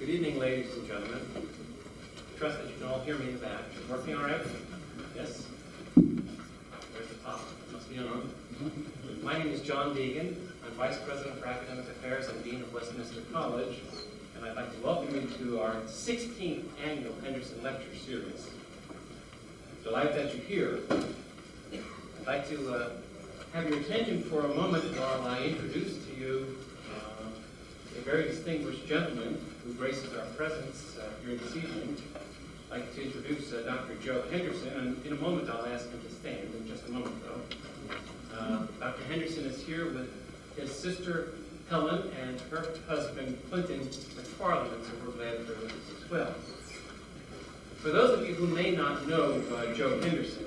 Good evening, ladies and gentlemen. I trust that you can all hear me in the back. Is it working all right? Yes? There's the top. It must be on. My name is John Deegan. I'm Vice President for Academic Affairs and Dean of Westminster College, and I'd like to welcome you to our 16th annual Henderson Lecture Series. Delighted that you're here. I'd like to have your attention for a moment while I introduce to you a very distinguished gentleman who graces our presence here this evening. I'd like to introduce Dr. Joe Henderson, and in a moment I'll ask him to stand, in just a moment though. Dr. Henderson is here with his sister Helen and her husband Clinton McFarland, so we're glad they're with us as well. For those of you who may not know Joe Henderson,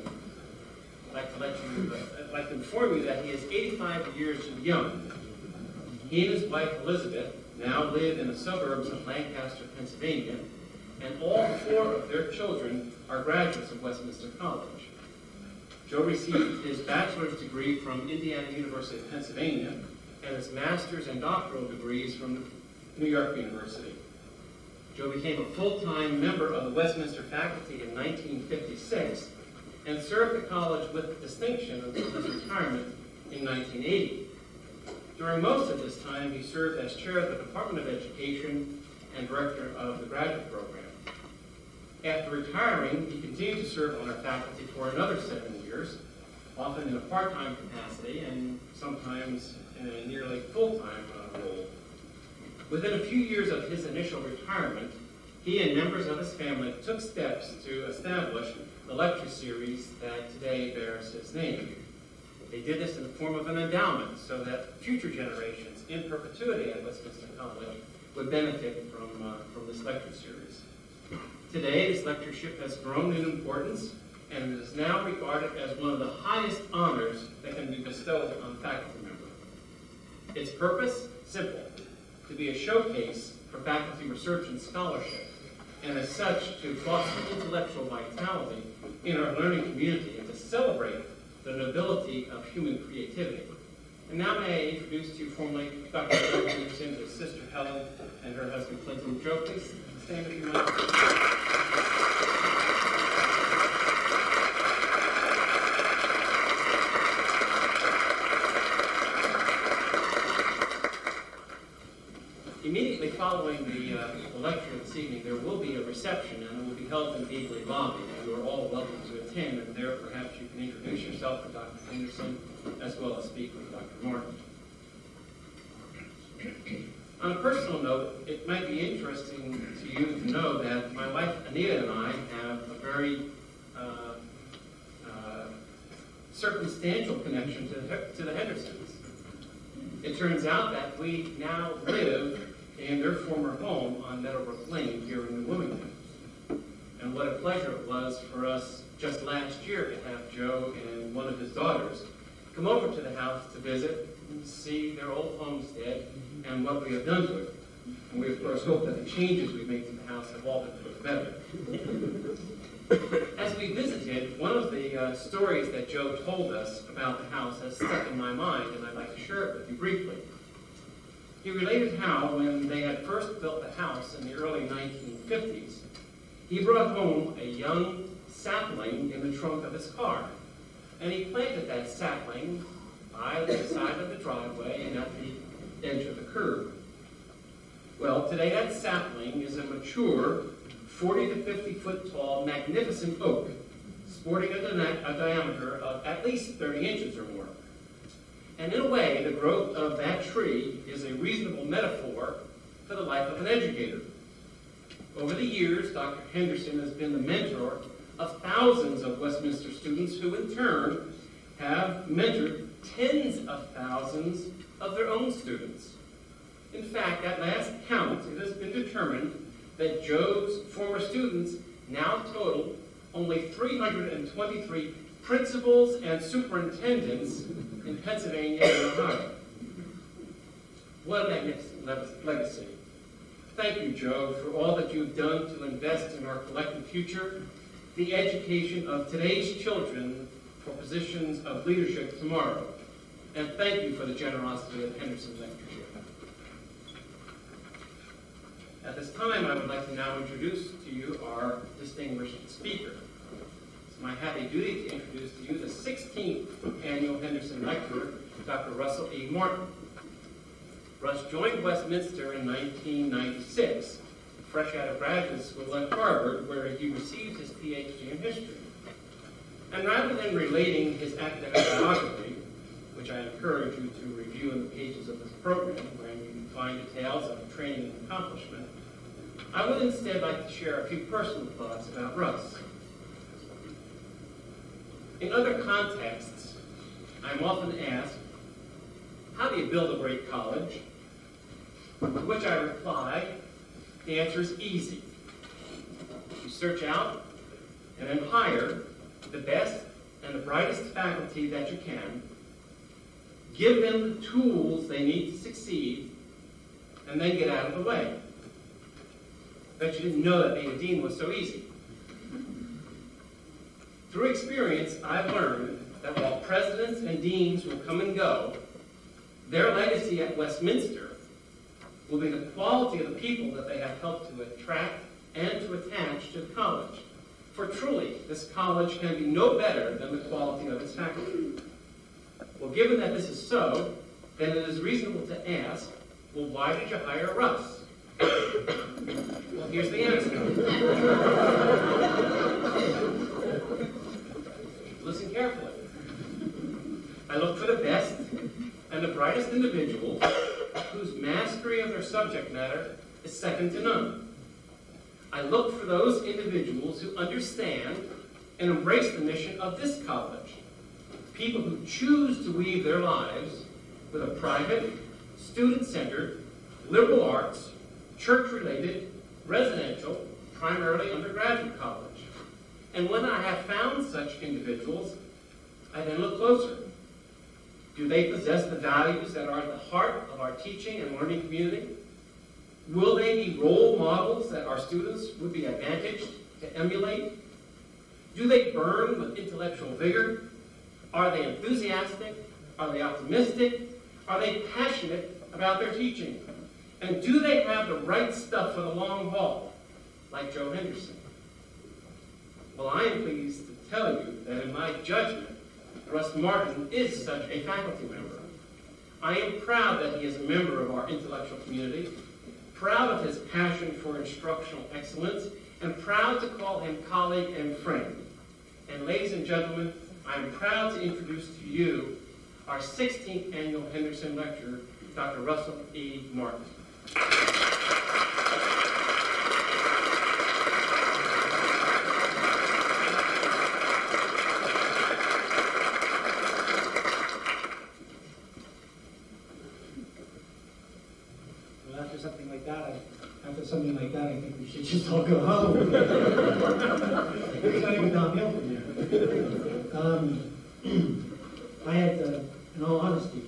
I'd like to inform you that he is 85 years young. He and his wife Elizabeth now live in the suburbs of Lancaster, Pennsylvania, and all four of their children are graduates of Westminster College. Joe received his bachelor's degree from Indiana University of Pennsylvania and his master's and doctoral degrees from New York University. Joe became a full-time member of the Westminster faculty in 1956 and served the college with distinction until his retirement in 1980. During most of this time, he served as chair of the Department of Education and director of the graduate program. After retiring, he continued to serve on our faculty for another 7 years, often in a part-time capacity and sometimes in a nearly full-time role. Within a few years of his initial retirement, he and members of his family took steps to establish the lecture series that today bears his name. They did this in the form of an endowment so that future generations in perpetuity at Westminster College would benefit from this lecture series. Today, this lectureship has grown in importance and it is now regarded as one of the highest honors that can be bestowed on a faculty member. Its purpose? Simple: to be a showcase for faculty research and scholarship, and as such, to foster intellectual vitality in our learning community and to celebrate the nobility of human creativity. And now may I introduce to you formally Dr. Joe Henderson, his sister Helen, and her husband Clinton. Joe, please stand if you might. Immediately following the lecture this evening, there will be a reception, and it will be held in Beagley Lobby. You are all welcome to attend, and there perhaps you can introduce yourself to Dr. Henderson, as well as speak with Dr. Martin. On a personal note, it might be interesting to you to know that my wife Anita and I have a very circumstantial connection to the Hendersons. It turns out that we now live in their former home on Meadowbrook Lane here in New Wilmington. And what a pleasure it was for us just last year to have Joe and one of his daughters come over to the house to visit and see their old homestead and what we have done to it. And we, of course, hope that the changes we've made to the house have all been for the better. As we visited, one of the stories that Joe told us about the house has stuck in my mind, and I'd like to share it with you briefly. He related how, when they had first built the house in the early 1950s, he brought home a young sapling in the trunk of his car, and he planted that sapling by the side of the driveway and at the edge of the curb. Well, today that sapling is a mature, 40 to 50 foot tall, magnificent oak, sporting a diameter of at least 30 inches or more. And in a way, the growth of that tree is a reasonable metaphor for the life of an educator. Over the years, Dr. Henderson has been the mentor of thousands of Westminster students who, in turn, have mentored tens of thousands of their own students. In fact, at last count, it has been determined that Joe's former students now total only 323 principals and superintendents in Pennsylvania and Ohio. What a magnificent legacy. Thank you, Joe, for all that you've done to invest in our collective future, the education of today's children for positions of leadership tomorrow. And thank you for the generosity of Henderson Lectureship. At this time, I would like to now introduce to you our distinguished speaker. It's my happy duty to introduce to you the 16th Annual Henderson Lecturer, Dr. Russell E. Martin. Russ joined Westminster in 1996, fresh out of graduate school at Harvard, where he received his PhD in history. And rather than relating his academic biography, which I encourage you to review in the pages of this program, where you can find details of training and accomplishment, I would instead like to share a few personal thoughts about Russ. In other contexts, I'm often asked, how do you build a great college? To which I reply, the answer is easy. You search out and then hire the best and the brightest faculty that you can, give them the tools they need to succeed, and then get out of the way. Bet you didn't know that being a dean was so easy. Through experience, I've learned that while presidents and deans will come and go, their legacy at Westminster will be the quality of the people that they have helped to attract and to attach to the college. For truly, this college can be no better than the quality of its faculty. Well, given that this is so, then it is reasonable to ask, well, why did you hire Russ? Well, here's the answer. Listen carefully. I look for the best and the brightest individuals whose mastery of their subject matter is second to none. I look for those individuals who understand and embrace the mission of this college. People who choose to weave their lives with a private, student-centered, liberal arts, church-related, residential, primarily undergraduate college. And when I have found such individuals, I then look closer. Do they possess the values that are at the heart of our teaching and learning community? Will they be role models that our students would be advantaged to emulate? Do they burn with intellectual vigor? Are they enthusiastic? Are they optimistic? Are they passionate about their teaching? And do they have the right stuff for the long haul, like Joe Henderson? Well, I am pleased to tell you that in my judgment, Russ Martin is such a faculty member. I am proud that he is a member of our intellectual community, proud of his passion for instructional excellence, and proud to call him colleague and friend. And ladies and gentlemen, I am proud to introduce to you our 16th Annual Henderson Lecturer, Dr. Russell E. Martin. Something like that, I think we should just all go home. It's not even downhill from here. I had, in all honesty,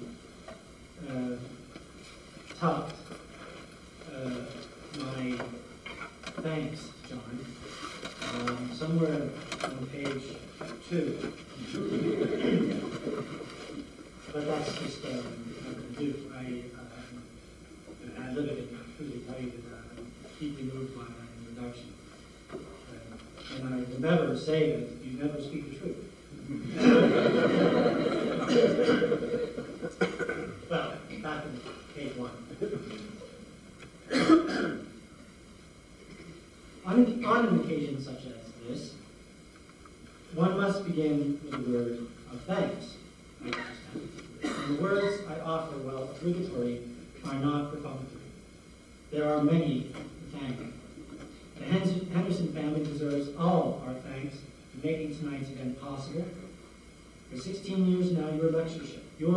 topped my thanks, John, somewhere on page 2. But that's just not going to do. I live it and truly tell you that deeply moved by my introduction. And I will never say that you never speak the truth. Well, back in page 1. On an occasion such as this, one must begin with a word of thanks. And the words I offer, while obligatory, are not perfunctory. There are many to thank. The Henderson family deserves all our thanks for making tonight's event possible. For 16 years now, your lectureship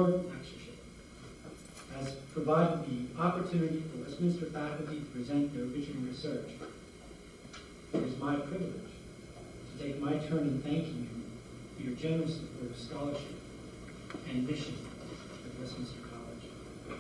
has provided the opportunity for Westminster faculty to present their original research. It is my privilege to take my turn in thanking you for your generous support of scholarship and mission at Westminster College.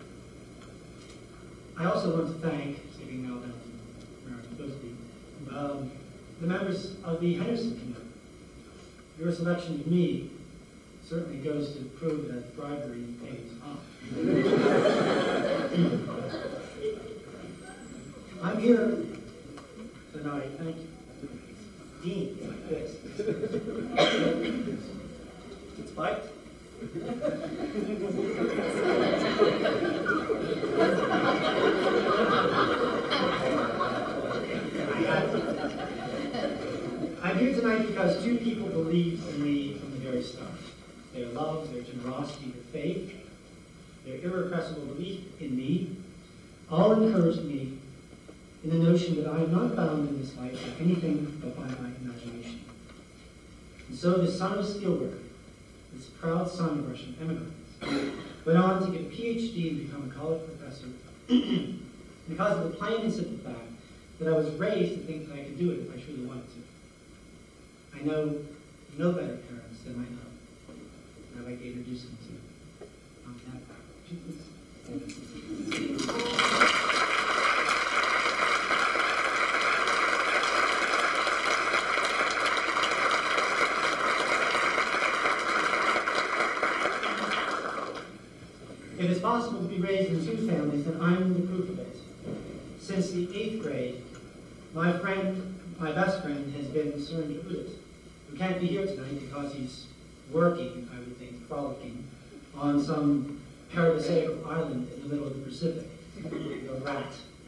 I also want to thank, skipping now down to where I'm supposed to be, the members of the Henderson community. Your selection of me certainly goes to prove that bribery pays off. I'm here tonight, thank you. Dean, like this. It's bite. I'm here tonight because two people believed in me from the very start. Their love, their generosity, their faith, their irrepressible belief in me, all encouraged me in the notion that I am not bound in this life by anything but by my imagination. And so the son of a steelworker, this proud son of Russian immigrants, went on to get a PhD and become a college professor because of the plain and simple fact that I was raised to think that I could do it if I truly wanted to. I know no better parents than my own, and I'd like to introduce them to you. If it's possible to be raised in two families, then I'm the proof of it. Since the 8th grade, my best friend, has been Søren Udit, who can't be here tonight because he's working, I would think, frolicking, on some paradisaical island in the middle of the Pacific, a rat.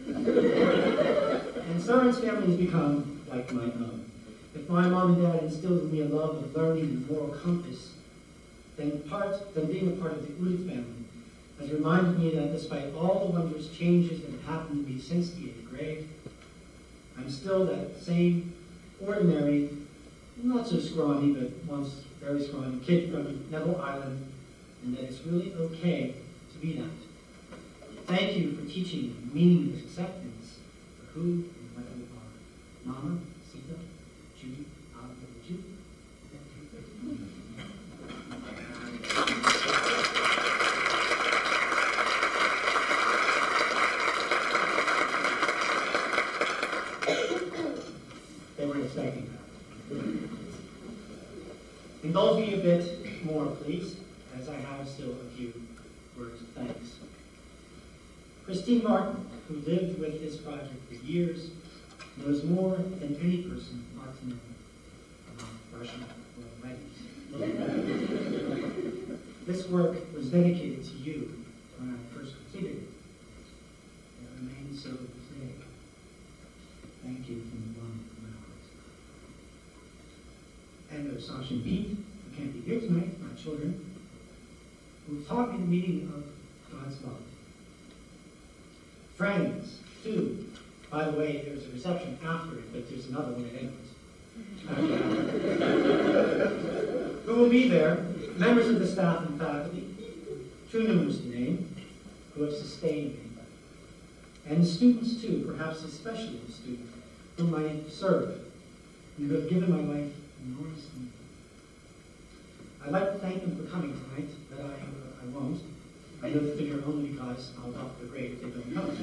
And Søren's family has become like my own. If my mom and dad instilled in me a love of learning and moral compass, then being a part of the Udit family has reminded me that despite all the wondrous changes that have happened to me since the 8th grade, I'm still that same ordinary, not so scrawny, but once very scrawny kid from Neville Island, and that it's really okay to be that. Thank you for teaching me the meaning of acceptance for who and what we are. Mama, Sita, Judy, I'll go with you. They weren't expecting that. Indulge me a bit more, please, as I have still a few words of thanks. Christine Martin, who lived with this project for years, knows more than any person ought to know about Russian royal weddings. This work was dedicated to you when I first completed it. It remains so today. Thank you from the bottom of my heart. And there's Sasha and Pete, who can't be here tonight, my children, who taught me the meaning of God's love. Friends, too. By the way, there's a reception after it, but there's another one at Edwards. Who will be there? Members of the staff and faculty, too numerous to name, who have sustained me. And the students, too, perhaps especially the students, whom I serve, and who have given my life enormous meaning. I'd like to thank them for coming tonight, but I won't. I know the figure only because I'll drop the grade if they don't come.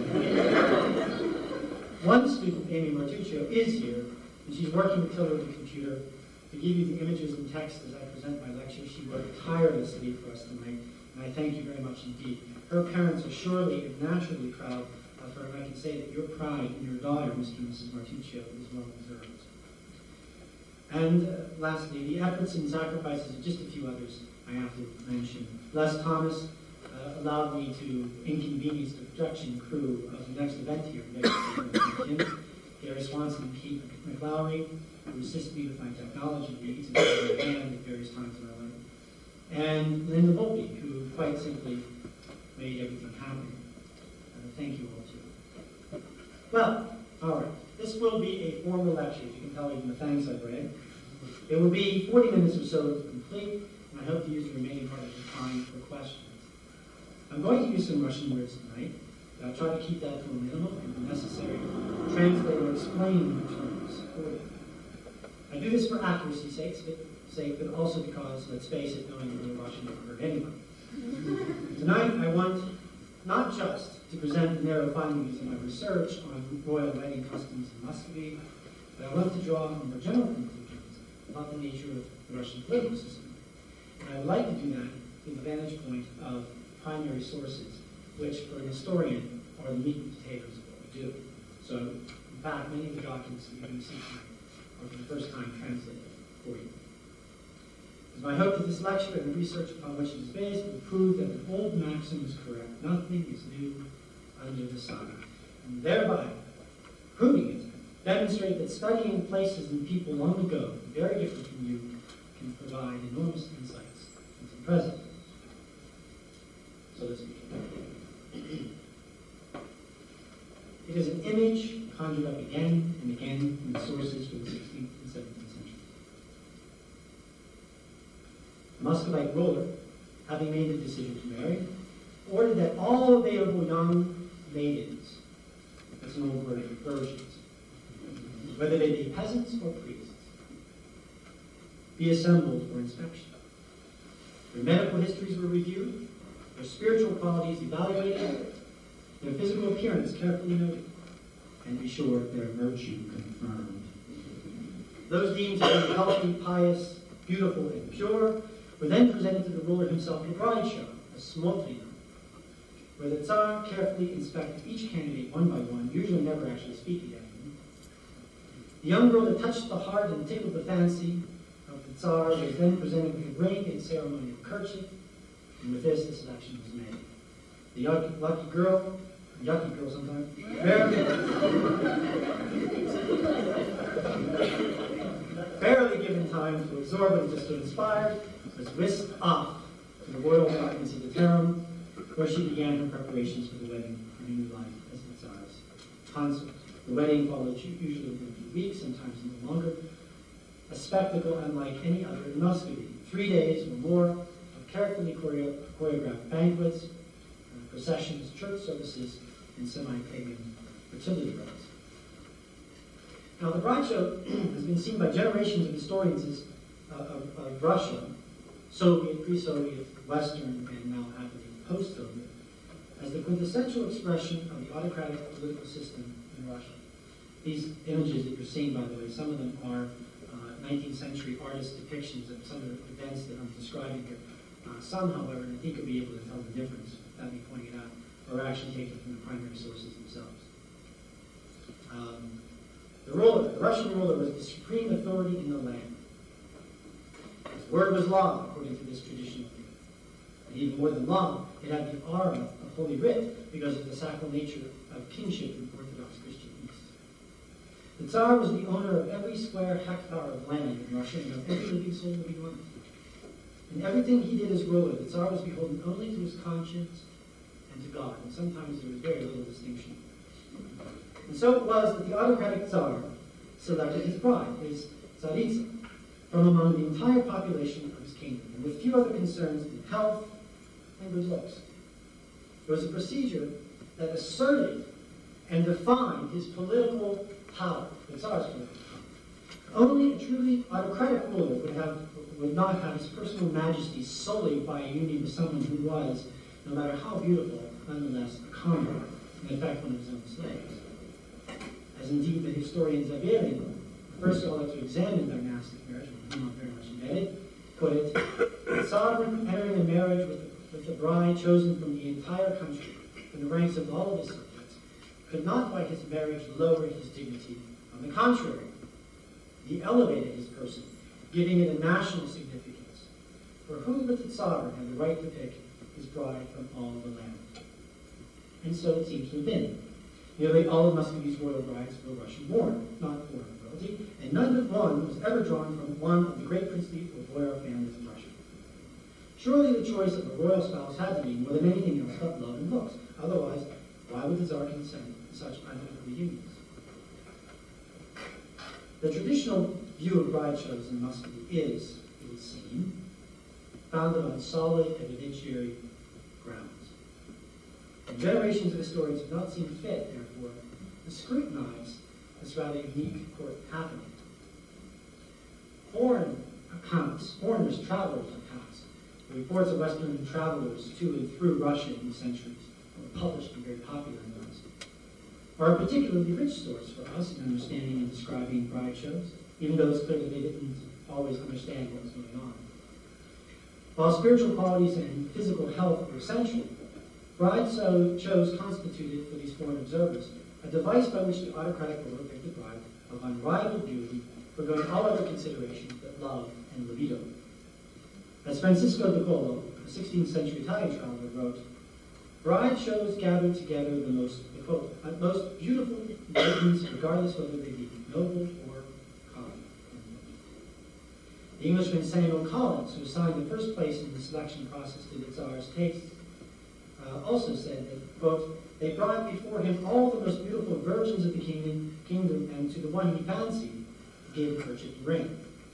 One student, Amy Martuccio, is here, and she's working with Tiller the computer to give you the images and text as I present my lecture. She worked tirelessly for us tonight, and I thank you very much indeed. Her parents are surely and naturally proud of her, and I can say that your pride in your daughter, Mr. and Mrs. Martuccio, is well deserved. And lastly, the efforts and sacrifices of just a few others I have to mention. Les Thomas allowed me to inconvenience the production crew of the next event here. Gary Swanson and Pete McLowry, who assist me with my technology needs and my band at various times in my life. And Linda Volpe, who quite simply made everything happen. Thank you all too. Well, all right. This will be a formal lecture. You can tell even the thanks I've read. It will be 40 minutes or so to complete, and I hope to use the remaining part of the time for questions. I'm going to use some Russian words tonight, but I'll try to keep that to a minimum and, if necessary, translate or explain the terms for you. I do this for accuracy's sake, but also because, let's face it, knowing little Russian never hurt anyone. Tonight, I want not just to present the narrow findings of my research on royal wedding customs in Muscovy, but I want to draw more general conclusions about the nature of the Russian political system. And I would like to do that from the vantage point of primary sources, which for an historian are the meat and potatoes of what we do. So, in fact, many of the documents that you're going to see tonight are for the first time translated for you. It is my hope that this lecture and the research upon which it is based will prove that the old maxim is correct. Nothing is new under the sun. And thereby, proving it, demonstrate that studying places and people long ago, very different from you, can provide enormous insights into the present. So let's begin. It is an image conjured up again and again in the sources from the 16th and 17th centuries. The Muscovite ruler, having made the decision to marry, ordered that all available young maidens, that's an old word for virgins, whether they be peasants or priests, be assembled for inspection. Their medical histories were reviewed, their spiritual qualities evaluated, their physical appearance carefully noted, and be sure their virtue confirmed. Those deemed to be healthy, pious, beautiful, and pure were then presented to the ruler himself in a bride show, a smoltino, where the Tsar carefully inspected each candidate one by one, usually never actually speaking to anyone. The young girl that touched the heart and tickled the fancy of the Tsar was then presented with a ring and ceremonial kerchief, and with this, the selection was made. The lucky girl, yucky girl sometimes, barely given time to absorb what had just been inspired, was whisked off to the royal gardens of the harem, where she began her preparations for the wedding and a new life as the Tsar's consort. The wedding followed usually within a few weeks, sometimes no longer. A spectacle unlike any other in Muscovy. 3 days or more of carefully choreographed banquets, processions, church services, and semi-pagan fertility rites. Now, the bride show has been seen by generations of historians of Russia, Soviet, pre-Soviet, Western, and now happily post-Soviet, as the quintessential expression of the autocratic political system in Russia. These images that you're seeing, by the way, some of them are 19th century artist depictions of some of the events that I'm describing here. Some, however, and I think you'll be able to tell the difference without me pointing it out, are actually taken from the primary sources themselves. The Russian ruler, was the supreme authority in the land. His word was law, according to this traditional view. And even more than law, it had the aura of Holy Writ because of the sacral nature of kingship in Orthodox Christian East. The Tsar was the owner of every square hectare of land in Russia and of every living soul living on it. In everything he did as ruler, the Tsar was beholden only to his conscience and to God, and sometimes there was very little distinction. And so it was that the autocratic Tsar selected his bride, his Tsaritsa, from among the entire population of his kingdom, and with few other concerns than health and good looks. It was a procedure that asserted and defined his political power, the Tsar's political power. Only a truly autocratic ruler would not have his personal majesty sullied by a union with someone who was, no matter how beautiful, nonetheless a convert, and in fact one of his own slaves. As indeed the historian Zaverin, first scholar to examine dynastic marriage, with whom I'm very much indebted, put it, the sovereign entering a marriage with a bride chosen from the entire country, from the ranks of all of his subjects, could not by his marriage lower his dignity. On the contrary, he elevated his person, giving it a national significance. For who but the Tsar had the right to pick his bride from all the land? And so it seems to have been. Nearly all of Muscovy's royal brides were Russian-born, not foreign royalty, and none but one was ever drawn from one of the great princely or boyar families of Russia. Surely the choice of a royal spouse had to be, more than anything else, but love and looks. Otherwise, why would the Tsar consent to such unholy unions? The traditional view of bride shows in Muscovy is, it would seem, founded on solid evidentiary grounds. And generations of historians have not seen fit, therefore, to scrutinize this rather unique court happening. Foreign accounts, foreigners, travelers' accounts, the reports of Western travelers to and through Russia in the centuries, were published and very popular in those, are a particularly rich source for us in understanding and describing bride shows, even though it's clear that they didn't always understand what was going on. While spiritual qualities and physical health were essential, bride shows constituted, for these foreign observers, a device by which the autocratic ruler picked the bride of unrivaled beauty, forgoing all other considerations but love and libido. As Francisco de Colo, a 16th century Italian traveler, wrote, "Bride shows gather together the most beautiful maidens, regardless whether they be noble or common." The Englishman Samuel Collins, who assigned the first place in the selection process to the Tsar's tastes, also said that, quote, "They brought before him all the most beautiful virgins of the kingdom, and to the one he fancied, he gave a kerchief ring."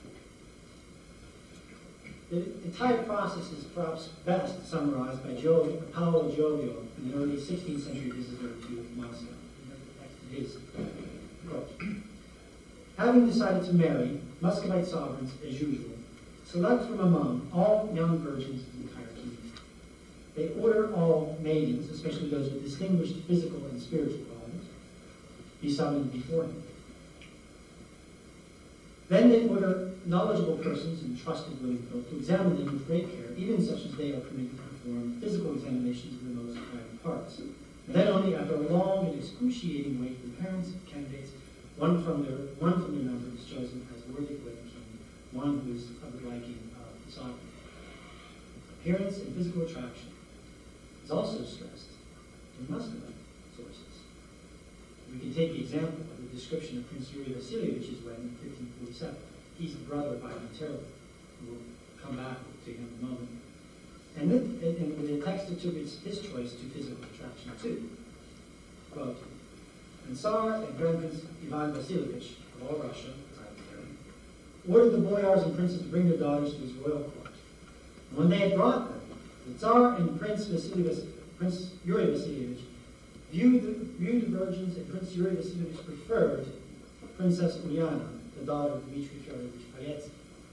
The entire process is perhaps best summarized by Paolo Giovio, an early 16th century visitor to Moscow. His quote, "Having decided to marry, Muscovite sovereigns, as usual, select from among all young virgins of the entire kingdom. They order all maidens, especially those with distinguished physical and spiritual qualities, be summoned before him. Then they order knowledgeable persons and trusted women folk to examine them with great care, even such as they are permitted to perform physical examinations of the most private parts. And then only after a long and excruciating wait, the parents of candidates, one from their number is chosen as worthy for the king, one who is of the liking of the sovereign. Appearance and physical attraction is also stressed in Muscovite sources. We can take the example of the description of Prince Yuri Vasilievich's wedding in 1547. He's the brother of Ivan Terrible. We'll come back to him in a moment. And the text attributes his choice to physical attraction too. Quote, "And Tsar and Grand Prince Ivan Vasilievich of all Russia, ordered the boyars and princes to bring their daughters to his royal court. And when they had brought them, the Tsar and Prince Yuri Vasilievich viewed the virgins, and Prince Yuri Vasilievich preferred Princess Uliana, the daughter of Dmitry Fyodorovich Payetsky.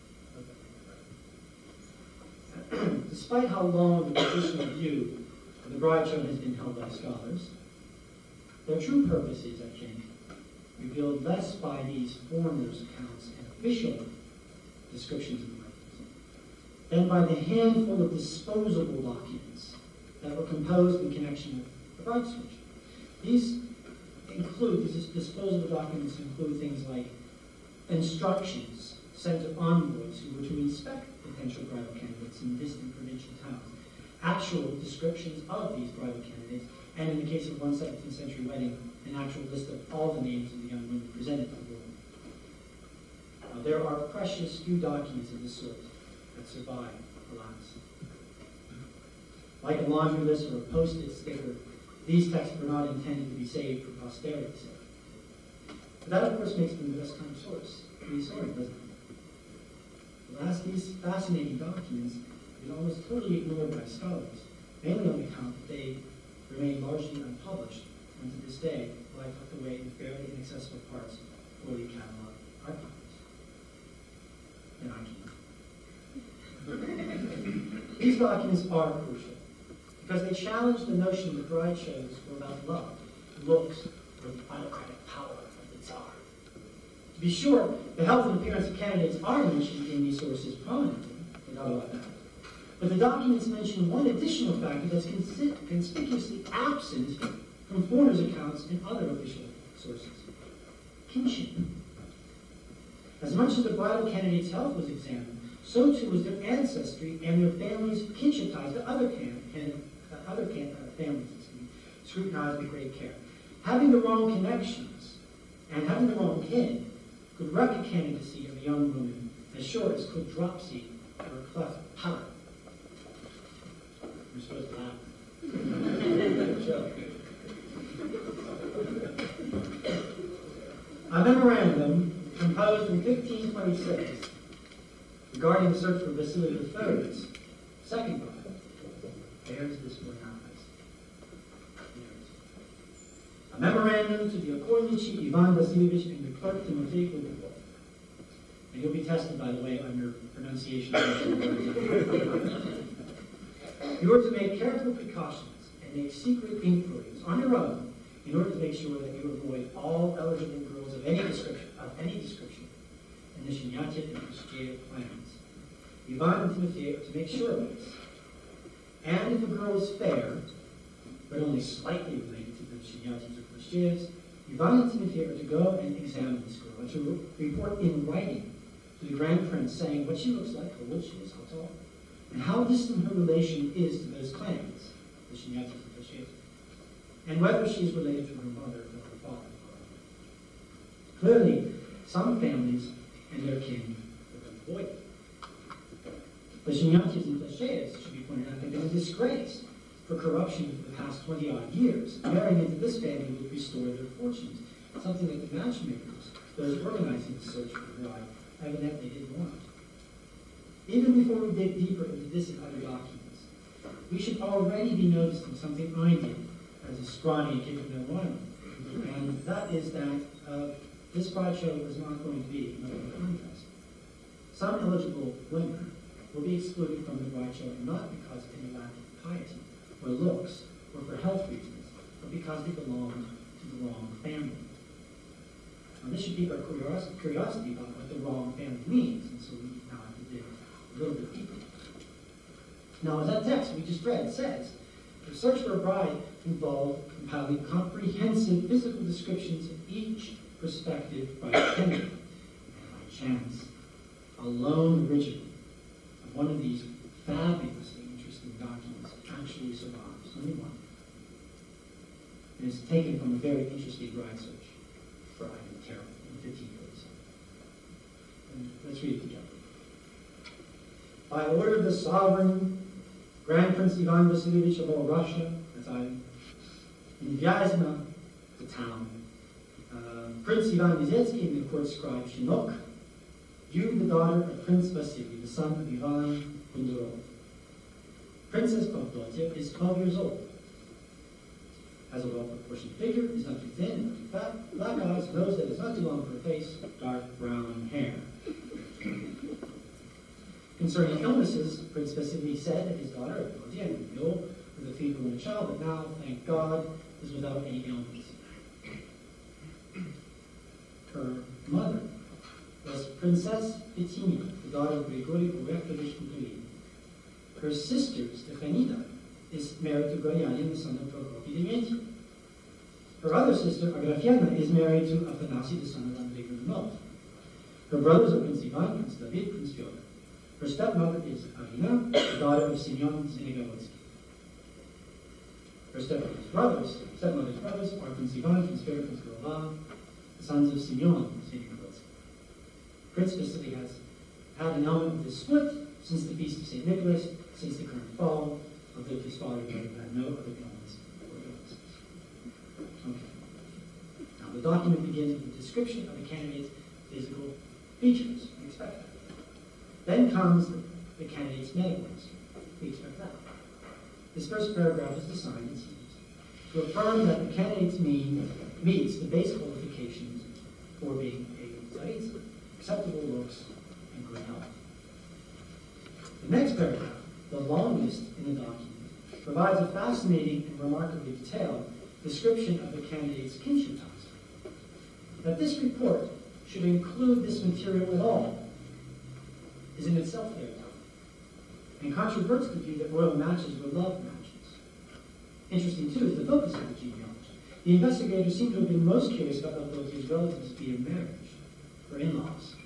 Despite how long the traditional view of the bride shown has been held by scholars, their true purpose is, I think, revealed less by these foreigners' accounts and official descriptions of the weddings than by the handful of disposable documents that were composed in connection with the bride search. These disposable documents include things like instructions sent to envoys who were to inspect potential bridal candidates in distant provincial towns, actual descriptions of these bridal candidates, and in the case of one 17th century wedding, an actual list of all the names of the young women presented to the world. There are precious few documents of this sort that survive, alas. Like a laundry list or a post-it sticker, these texts were not intended to be saved for posterity's sake. But that, of course, makes them the best kind of source for the historian, doesn't it? Alas, these fascinating documents have been almost totally ignored by scholars, mainly on account that they remain largely unpublished, and to this day lie tucked away in fairly inaccessible parts of poorly cataloged archives. In our kingdom. These documents are crucial, because they challenge the notion that bride shows were about love, looks, or the autocratic power of the Tsar. To be sure, the health and appearance of candidates are mentioned in these sources prominently, without a doubt. But the documents mention one additional factor that's conspicuously absent from foreigners' accounts and other official sources: kinship. As much as the bridal candidate's health was examined, so too was their ancestry and their families' kinship ties to other families, scrutinized with great care. Having the wrong connections and having the wrong kin could wreck a candidacy of a young woman as sure as could dropsy or a cleft palate. You're supposed to laugh. Joke. A memorandum composed in 1526 regarding the search for Vasily III's second bride bears this one out. A memorandum to the Okornichi Ivan Vasilievich and the clerk Timofey Kubikov. And you'll be tested, by the way, on your pronunciation. You are to make careful precautions and make secret inquiries on your own in order to make sure that you avoid all eligible girls of any description in the Shinyatyet and Khrushchev plans. Ivan and Timofey are to make sure of this. And if a girl is fair, but only slightly related to the Shinyatyets or Khrushchevs, Ivan and Timofey are to go and examine this girl and to report in writing to the Grand Prince saying what she looks like, how old she is, how tall, and how distant her relation is to those clans, the Shinyatis and Pleshetes, and whether she is related to her mother or her father. Clearly, some families and their kin have been avoided. The Shinyatis and Pleshetes, should be pointed out, have been a disgrace for corruption for the past 20-odd years. Marrying into this family would restore their fortunes, something that the matchmakers, those organizing the search for the bride, evidently didn't want. Even before we dig deeper into this and other documents, we should already be noticing something I did as a scrawny kid from Illinois, and that is that this bride show was not going to be another contest. Some eligible women will be excluded from the bride show, not because of any lack of piety or looks or for health reasons, but because they belong to the wrong family. Now, this should pique our curiosity about what the wrong family means, and so we now have to dig a little bit deeper. Now, as that text we just read says, the search for a bride involved compiling comprehensive physical descriptions of each prospective bride candidate. And by chance, a lone original of one of these fabulously interesting documents actually survives, only one. And it's taken from a very interesting bride search for Ivan the Terrible in 1547. And let's read it together. By order of the sovereign, Grand Prince Ivan Vasilievich of all Russia, that's Ivan, in Vyazma, the town, Prince Ivan Vizetsky and the court scribe Shinok viewed the daughter of Prince Vasily, the son of Ivan Kundurov. Princess Pavlotya is 12 years old, has a well-proportioned figure, is not too thin, not too fat, black eyes, nose that is not too long for her face, dark brown hair. Concerning illnesses, Prince Vasily said that his daughter, Pavlotya, had been ill with a fever and a child, but now, thank God, is without any ailments. Her mother was Princess Petimia, the daughter of Grigory Orekhovich Kuturin. Her sister, Stefanida, is married to Goryanin, the son of Prokopy Dementiev. Her other sister, Agrafiana, is married to Afanasy, the son of Andrei Gurunov. Her brothers are Prince Ivan, Prince David, Prince Fyodor. Her stepmother is Arina, the daughter of Simeon Zenigovitsky. Her stepmother's brothers are Prince Ivan, Prince Fyodor, Prince Golova, the sons of Simeon Zenigovitsky. Prince Vasily has had an ailment with his foot since the feast of St. Nicholas, since the current fall, although his father had no other ailments or illnesses. Okay. Now, the document begins with a description of the candidate's physical features. We expect that. Then comes the candidate's medical history. We expect that. This first paragraph is designed, it seems, to affirm that the candidate meets the base qualifications for being a Tsaritsa, acceptable looks, and good health. The next paragraph, the longest in the document, provides a fascinating and remarkably detailed description of the candidate's kinship ties. That this report should include this material at all is in itself airtight, and controverts the view that royal matches were love matches. Interesting, too, is the focus of the genealogy. The investigators seem to have been most curious about Pavlotya's relatives via marriage, or in-laws.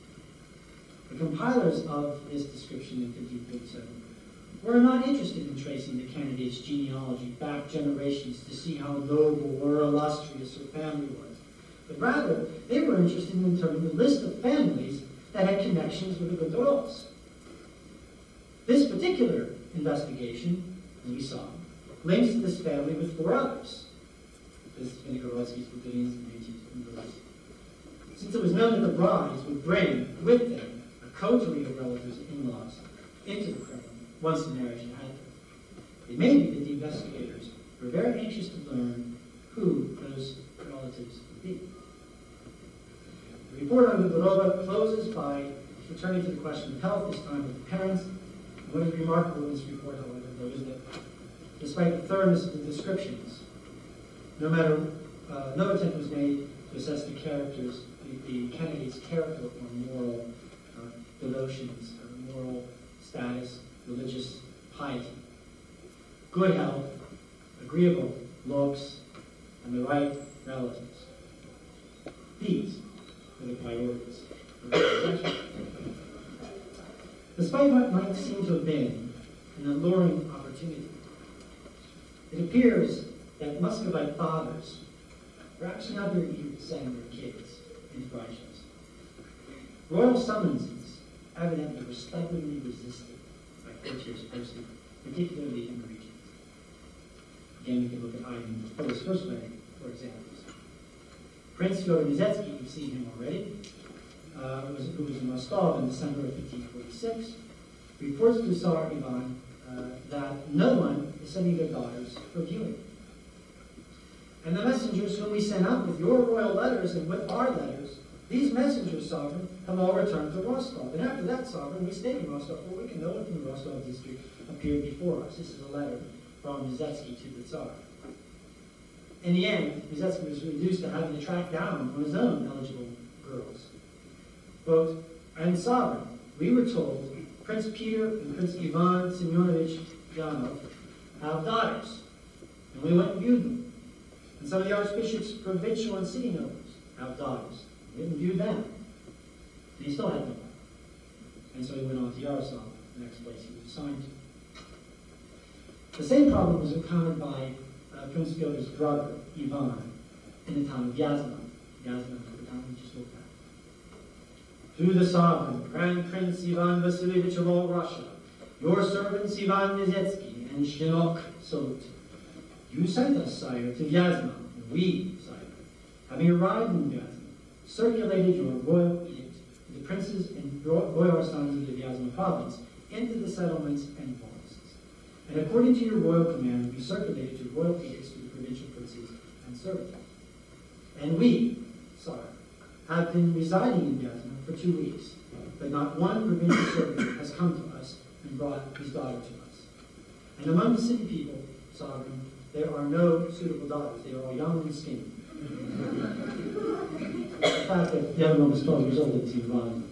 The compilers of this description in 1547 were not interested in tracing the candidate's genealogy back generations to see how noble or illustrious her family was, but rather they were interested in determining the list of families that had connections with the Godorovs. This particular investigation, as we saw, links this family with four others. This Venigorodskis, Kuturins, and Menchis. Since it was known that the brides would bring with them a coterie of relatives and in-laws into the Kremlin once the marriage had happened, it may be that the investigators were very anxious to learn who those relatives would be. The report on Gudorova closes by returning to the question of health, this time with the parents. And what is remarkable in this report, however, though, is that despite the thoroughness of the descriptions, no attempt was made to assess the characters, the candidate's character or moral devotions, or moral status, religious piety. Good health, agreeable looks, and the right relatives. These are the priorities. Despite what might seem to have been an alluring opportunity, it appears that Muscovite fathers were actually not very eager to send their kids into bride shows. Royal summonses evidently were stubbornly resisted by courtiers personally, particularly in the regions. Again, we can look at Ivan Philip's first wedding for examples. Prince Fyodor Mizetsky, you've seen him already, who was in Rostov in December of 1546, reports to Tsar Ivan that no one is sending their daughters for viewing. And the messengers whom we sent out with your royal letters and with our letters, these messengers, sovereign, have all returned to Rostov. And after that, sovereign, we stayed in Rostov for a week, and no one from the Rostov district appeared before us. This is a letter from Mizetsky to the Tsar. In the end, Mizetsky was reduced to having to track down on his own eligible girls. Quote, and sovereign, we were told Prince Peter and Prince Ivan Semyonovich Yanov have daughters, and we went and viewed them. And some of the archbishop's provincial and city nobles have daughters. We went and viewed them. And he still had no one. And so he went on to Yaroslavl, the next place he was assigned to. The same problem was encountered by Prince Fyodor's brother, Ivan, in the town of Vyazma. Vyazma is the town we just looked at. To the sovereign, Grand Prince Ivan Vasilievich of all Russia, your servants Ivan Mizetsky and Shinok Solut. You sent us, sire, to Vyazma, and we, sire, having arrived in Vyazma, circulated your royal edict to the princes and boyar sons of the Vyazma province into the settlements and forests. And according to your royal command, we circulated your royal edicts to the provincial princes and servitors. And we, sire, have been residing in Vyazma for 2 weeks, but not one provincial servant has come to us and brought his daughter to us. And among the city people, sovereign, there are no suitable daughters. They are all young and skinny. The fact that the other one was 12 years old didn't seem wrong.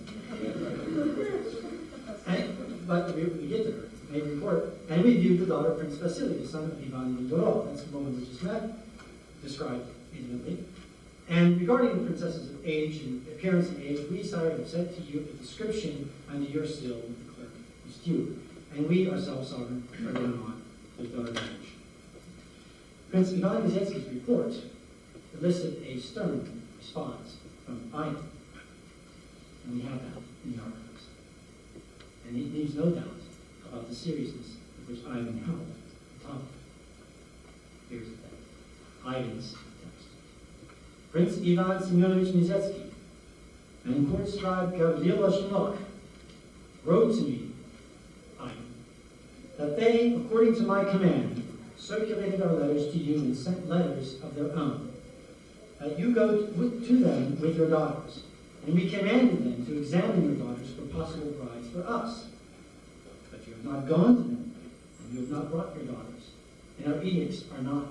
But we get to her. Made a report, and we viewed the daughter of Prince Vasily, the son of Ivan Yegorov. That's the woman we just met, described intimately. And regarding the princesses of age and appearance and age, we, sire, have sent to you a description under your seal with the clerk, the steward. And we ourselves, sovereign, are going on with daughter marriage. Prince Ivan Mizetsky's report elicited a stern response from Ivan. And we have that in the archives. And it leaves no doubt about the seriousness of which Ivan held the topic. Here's the text. Ivan's text. Prince Ivan Semyonovich Mizetsky and court scribe Gavrila Shinok wrote to me, Ivan, that they, according to my command, circulated our letters to you and sent letters of their own. That you go to them with your daughters, and we commanded them to examine your daughters for possible brides for us. You have not gone to them, and you have not brought your daughters. And our edicts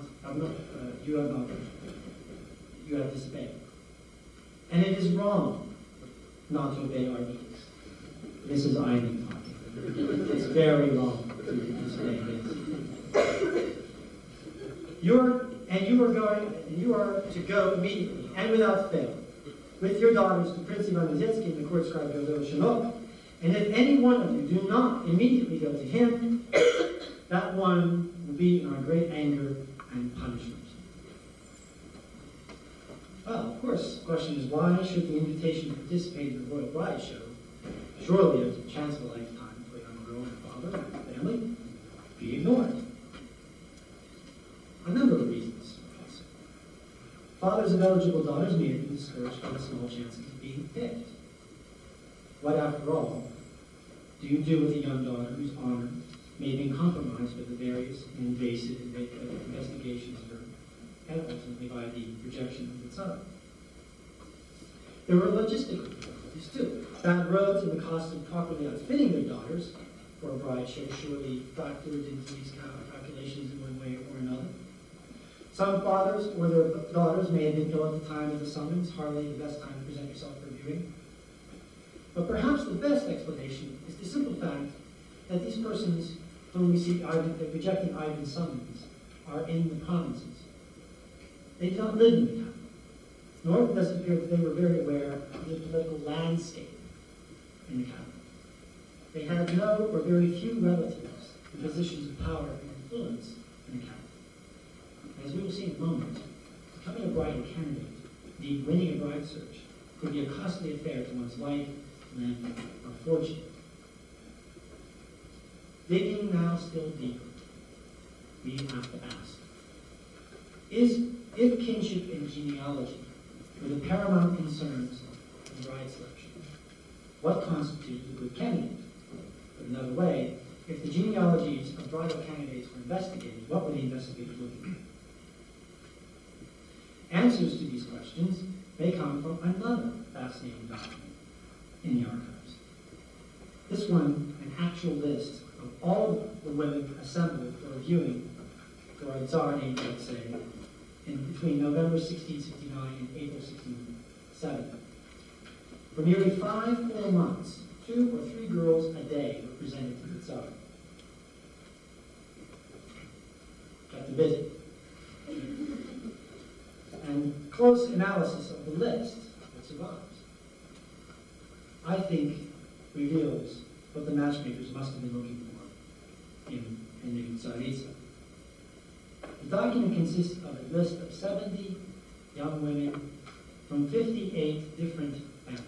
you have disobeyed. And it is wrong not to obey our edicts. This is Ivan talking. It's very wrong to disobey this. You are to go immediately and without fail with your daughters to Prince Ivan Mizetsky and the court scribe Gavrila Shinok. And if any one of you do not immediately go to him, that one will be in our great anger and punishment. Well, of course, the question is, why should the invitation to participate in the Royal Bride Show, surely a chance of a lifetime for a young girl and her father and her family, be ignored? A number of reasons. Fathers of eligible daughters may be discouraged by the small chances of being picked. What, after all, do you do with a young daughter whose honor may have been compromised by the various invasive investigations of her, and ultimately by the rejection of the son? There were logistical difficulties, too. Bad roads and the cost of properly outfitting their daughters for a bride show surely factored into these calculations in one way or another. Some fathers or their daughters may have been ill at the time of the summons, hardly the best time to present yourself for viewing. But perhaps the best explanation is the simple fact that these persons whom we see rejecting Ivan's summons are in the provinces. They do not live in the town, nor does it appear that they were very aware of the political landscape in the capital. They had no or very few relatives in positions of power and influence in the capital. As we will see in a moment, becoming a bridal candidate, indeed winning a bride search, could be a costly affair to one's life, limb, or fortune. Digging now still deeper, we have to ask, if kinship and genealogy were the paramount concerns in bride selection, what constitutes a good candidate? Put another way, if the genealogies of bridal candidates were investigated, what were the investigators looking for? Answers to these questions may come from another fascinating document in the archives. This one, an actual list of all the women assembled for a viewing for a Tsar named Alexei in between November 1669 and April 1670. For nearly 5 full months, 2 or 3 girls a day were presented to the Tsar. Got to visit. And close analysis of the list that survives, I think, reveals what the matchmakers must have been looking for in the Tsaritsa. The document consists of a list of 70 young women from 58 different families.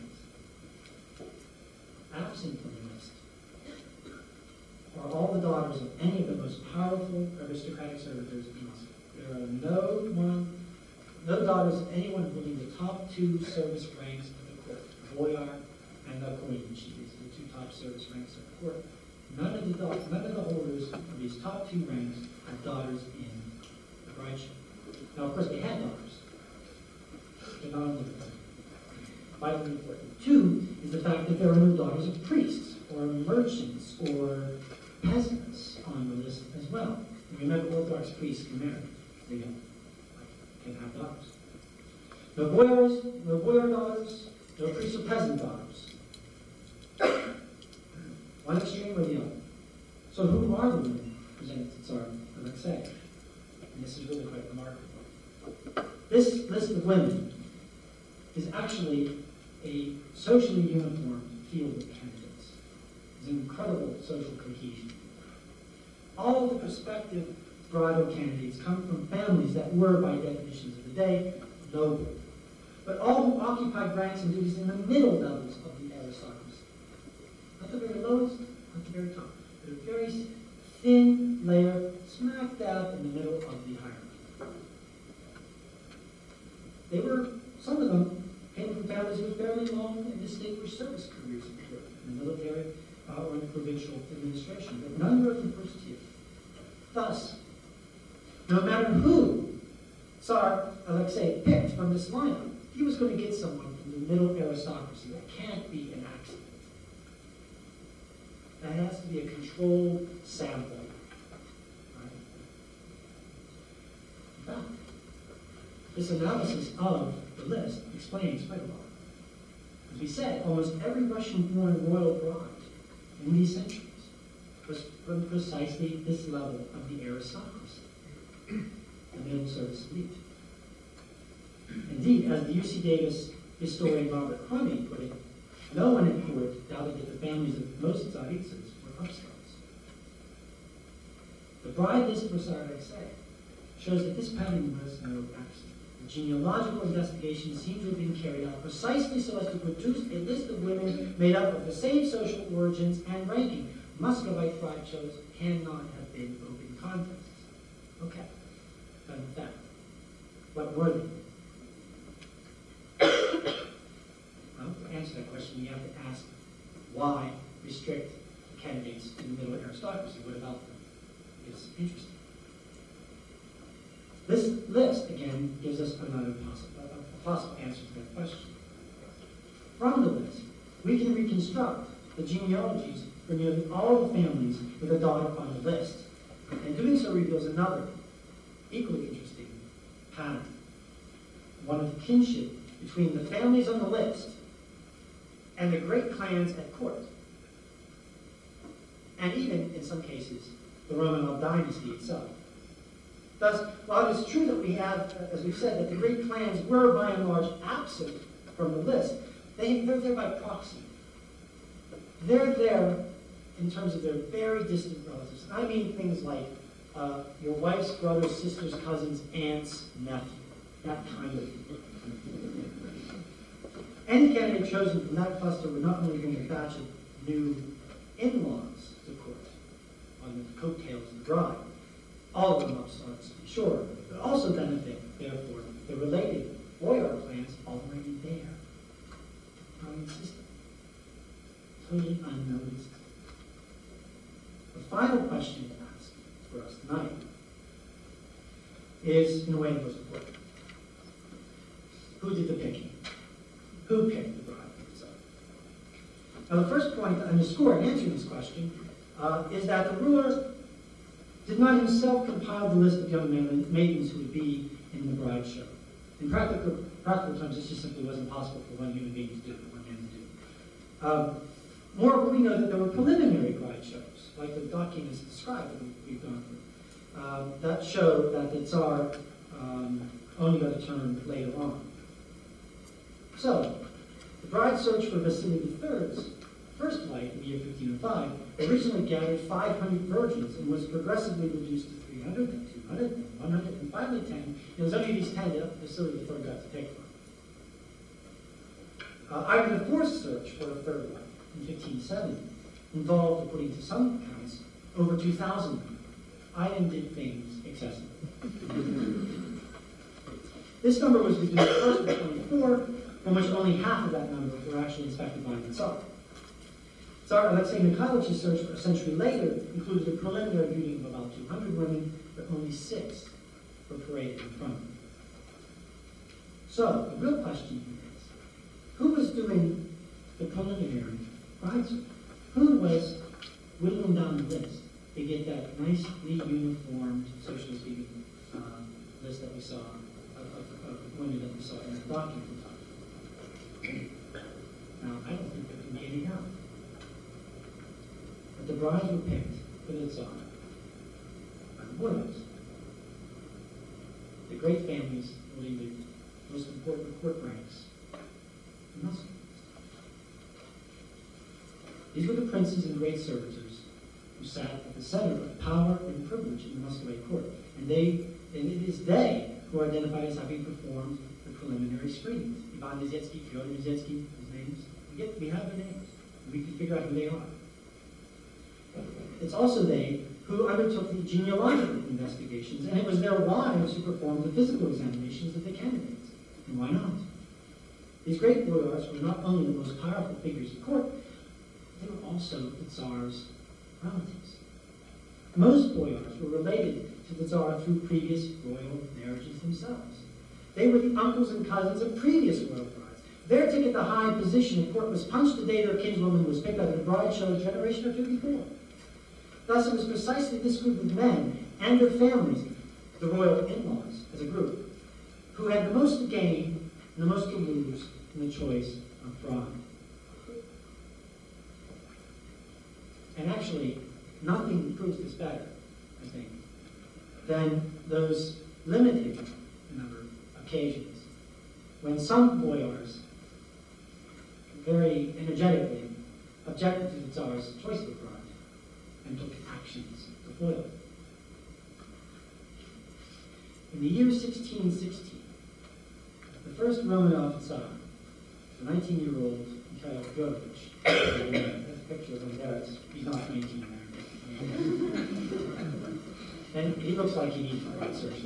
Absent from the list are all the daughters of any of the most powerful aristocratic servitors in Moscow. There are no daughters of anyone holding the top 2 service ranks of the court, the boyar and the queen. She is the 2 top service ranks of the court. None of the holders of these top 2 ranks have daughters in the brideship. Now, of course, they had daughters. They're not only vitally important. 2 is the fact that there are no daughters of priests or merchants or peasants on the list as well. And remember, Orthodox priests can marry. They can have daughters. No boyars, no boyar daughters, no priest or peasant daughters. One extreme or the other. So who are the women presented to Tsar Alexei? And this is really quite remarkable. This list of women is actually a socially uniform field of candidates. There's incredible social cohesion. All the prospective bridal candidates come from families that were, by definitions of the day, noble. But all who occupied ranks and duties in the middle levels of the aristocracy. Not the very lowest, not the very top, but a very thin layer smack dab in the middle of the hierarchy. Some of them came from families with fairly long and distinguished service careers in the military or in the provincial administration, but none were of the first tier. Thus, no matter who Tsar Alexei picked from this lineup, he was going to get someone from the middle aristocracy. That can't be an accident. That has to be a controlled sample. Right? In fact, this analysis of the list explains quite a lot. As we said, almost every Russian-born royal bride in these centuries was from precisely this level of the aristocracy, the middle service elite. Indeed, as the UC Davis historian Robert Crummy put it, no one at court doubted that the families of most Tsaritsas were upstarts. The bride list for Tsar Alexei shows that this pattern was no accident. The genealogical investigation seemed to have been carried out precisely so as to produce a list of women made up of the same social origins and ranking. Muscovite bride shows cannot have been open contests. Okay, but in fact, what were they? Well, to answer that question, we have to ask, why restrict candidates to the middle aristocracy? What about them? It's interesting. This list, again, gives us another possible answer to that question. From the list, we can reconstruct the genealogies for nearly all the families with a daughter on the list. And doing so reveals another, equally interesting pattern. One of kinship between the families on the list and the great clans at court. And even, in some cases, the Romanov dynasty itself. Thus, while it is true that we have, as we've said, that the great clans were by and large absent from the list, they're there by proxy. They're there in terms of their very distant relatives. I mean things like your wife's brothers, sisters, cousins, aunts, nephew, that kind of thing. Any candidate chosen from that cluster would not only bring a batch of new in-laws to court on the coattails of the bride, all of them upstarts, to be sure, but also benefit, therefore, the related boyar clans already there. Growing system. Totally unnoticed. The final question to ask for us tonight is, in a way, the most important. Who did the picking? Who picked the bride for himself? Now, the first point to underscore in answering this question is that the ruler did not himself compile the list of young maidens who would be in the bride show. In practical terms, this just simply wasn't possible for one human being to do, for one man to do. Moreover, we know that there were preliminary bride shows, like the documents described that we've gone through, that show that the Tsar only got a turn later on. So, the bride search for Vasily III's first wife in the year 1505 originally gathered 500 virgins and was progressively reduced to 300, then 200, then 100, and finally 10. It was only these 10 that Vasily III got to pick from. Ivan IV's search for a third wife in 1570 involved, according to some accounts, over 2,000 women. Ivan did things excessively. This number was reduced first to 24, from which only half of that number were actually inspected by the Tsar. Tsar Alexei Mikhailov's search for a century later included a preliminary reading of about 200 women, but only 6 were paraded in front of him. So, the real question here is, who was doing the preliminary bride search? Who was whittling down the list to get that nicely uniformed, socially speaking, list that we saw, of women that we saw in the document? Now, I don't think there can be any doubt. But the brides were picked for the Tsar by the boyars. The great families holding the most important court ranks in Moscow. These were the princes and great servitors who sat at the center of power and privilege in the Muscovite court. And it is they who are identified as having performed the preliminary screenings. Ivan Nizietsky, Fyodor Nizietsky, his names. We have their names. We can figure out who they are. It's also they who undertook the genealogical investigations, and it was their wives who performed the physical examinations of the candidates. And why not? These great boyars were not only the most powerful figures in court, they were also the Tsar's relatives. Most boyars were related to the Tsar through previous royal marriages themselves. They were the uncles and cousins of previous royal brides. Their ticket to high position in court was punched the day their kinswoman was picked out of the bride show a generation or two before. Thus, it was precisely this group of men and their families, the royal in-laws as a group, who had the most to gain and the most to lose in the choice of bride. And actually, nothing proves this better, I think, than those limited number of occasions when some boyars very energetically objected to the Tsar's choice of bride and took actions to foil it. In the year 1616, the first Romanov Tsar, the 19-year-old Mikhail Fyodorovich, that's a picture of him there. He's not 19 there. And he looks like he needs a bride search.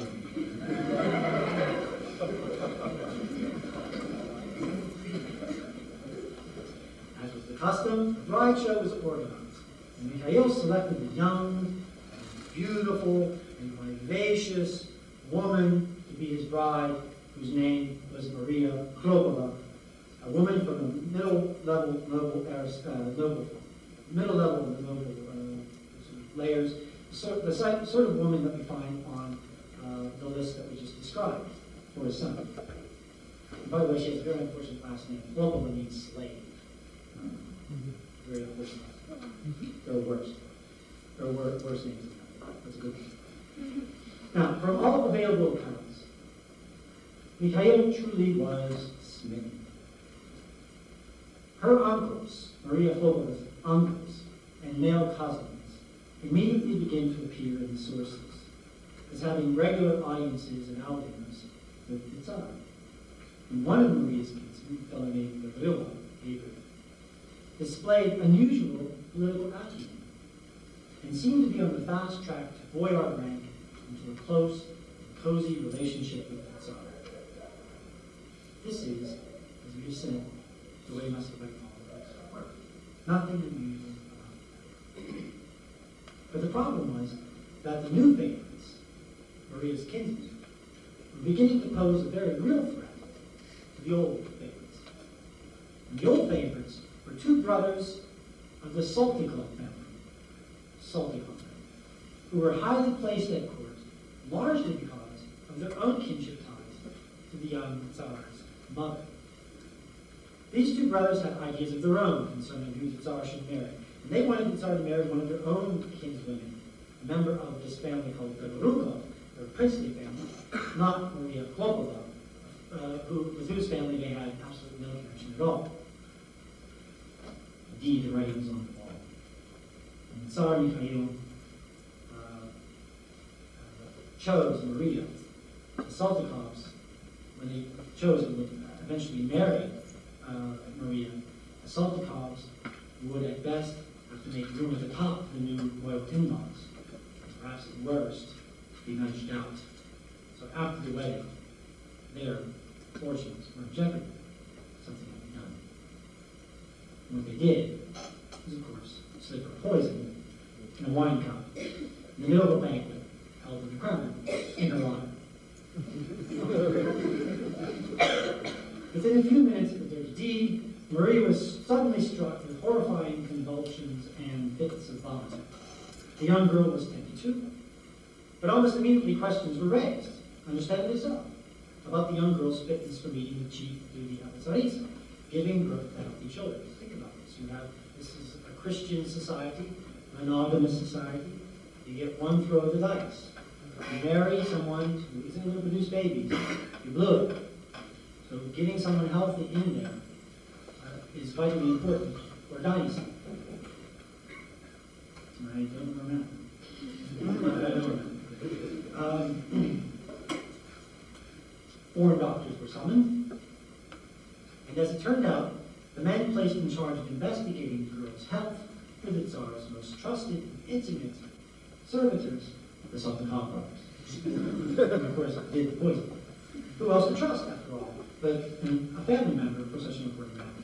As was the custom, the bride show was organized. And Mikhail selected a young, beautiful, and vivacious woman to be his bride, whose name was Maria Krobova, a woman from the middle level of the noble layers, the sort of woman that we find on the list that we just described for his son. And by the way, she has a very unfortunate last name. Krobova means slave. Very unfortunate. There are worse. There are worse names than that. That's a good one. Now, from all available accounts, Mikhail truly was smitten. Her uncles, Maria Fogel's uncles, and male cousins immediately begin to appear in the sources as having regular audiences and outings with the Tsar. And one of Maria's kids, a fellow named Gavrila, Gabriel, displayed unusual political acumen and seemed to be on the fast track to boyard rank into a close, cozy relationship with the Tsar. This is, as we have said, the way Muscovite politics work. Nothing unusual about it. But the problem was that the new favorites, Maria's kinsmen, were beginning to pose a very real threat to the old favorites. And the old favorites were two brothers of the Saltykov family, who were highly placed at court, largely because of their own kinship ties to the young Tsar's mother. These two brothers had ideas of their own concerning who the Tsar should marry, and they wanted the Tsar to marry one of their own kinswomen, a member of this family called Fedorukov, their princely family, not Maria Klopova, with whose family they had absolutely no connection at all. Indeed, the writing was on the wall. And Tsar Mikhail chose Maria. The Saltykovs, when they chose to eventually marry Maria, the Saltykovs would at best have to make room at the top for the new royal in-laws, perhaps at worst, be nudged out. So after the wedding, their fortunes were in jeopardy. Something had to be done. And what they did was, of course, slip her poison in a wine cup in the middle of a banquet held in the Kremlin in her honor. Within a few minutes of their deed, Maria was suddenly struck with horrifying convulsions and fits of vomiting. The young girl was 22, but almost immediately questions were raised, understandably so, about the young girl's fitness for meeting the chief duty of the Tsaritsa, giving birth to healthy children. Think about this. This is a Christian society, monogamous society. You get one throw of the dice. You marry someone who isn't going to produce babies, you blew it. So getting someone healthy in there is vitally important for a dynasty. I don't remember. Foreign doctors were summoned, and as it turned out, the men placed in charge of investigating the girl's health were the Tsar's most trusted and intimate servitors, the Saltykov brothers. And of course, did the poison. Who else to trust, after all, but a family member for such an important matter?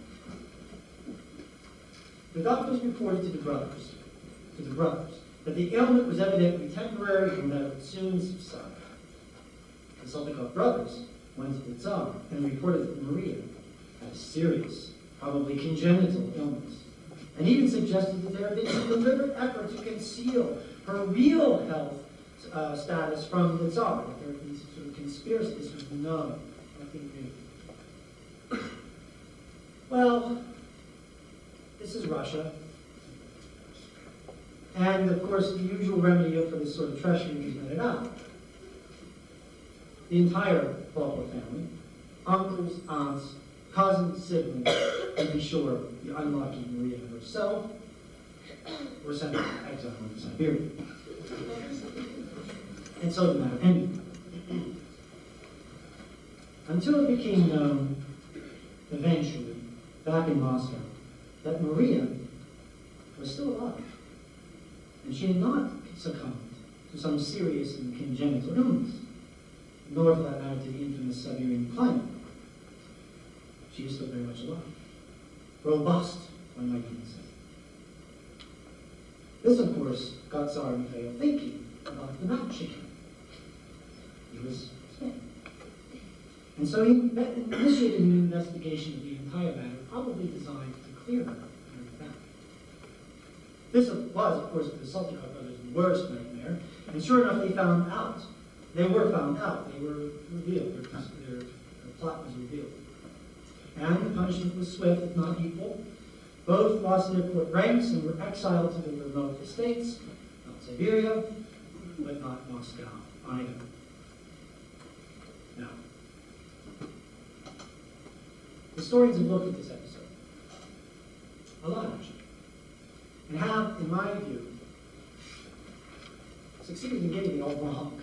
The doctors reported to the brothers, that the ailment was evidently temporary and that it would soon subside. The Saltykov brothers went to the Tsar and reported that Maria had a serious, probably congenital illness, and even suggested that there had been a deliberate effort to conceal her real health status from the Tsar. That there had been some sort of conspiracy. This was known. Nothing new. Well, this is Russia. And, of course, the usual remedy for this sort of treachery is meted out. The entire Volkov family, uncles, aunts, cousins, siblings, and be sure the unlucky Maria herself, were sent to exile into Siberia. And so the matter ended. Until it became known, eventually, back in Moscow, that Maria was still alive. And she had not succumbed to some serious and congenital illness, nor for that matter to the infamous Siberian climate. She is still very much alive. Robust, one might even say. This, of course, got Tsar Mikhail thinking about the matching. He was smitten. And so he initiated an investigation of the entire matter, probably designed to clear her of her back. This was, of course, the Saltykov brothers' worst nightmare, and sure enough, they found out. They were found out. They were revealed. Their plot was revealed. And the punishment was swift, if not equal. Both lost their court ranks and were exiled to the remote estates, not Siberia, but not Moscow either. Now, historians have looked at this episode, a lot actually, and have, in my view, succeeded in getting it all wrong.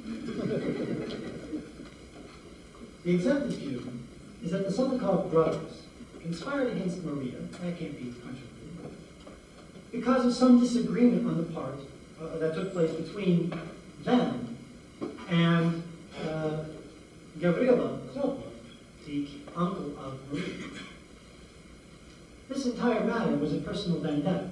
The accepted view is that the Saltykov brothers conspired against Maria, that can't be controversial, because of some disagreement on the part that took place between them and Gavrila Khlopov, the uncle of Maria. This entire matter was a personal vendetta.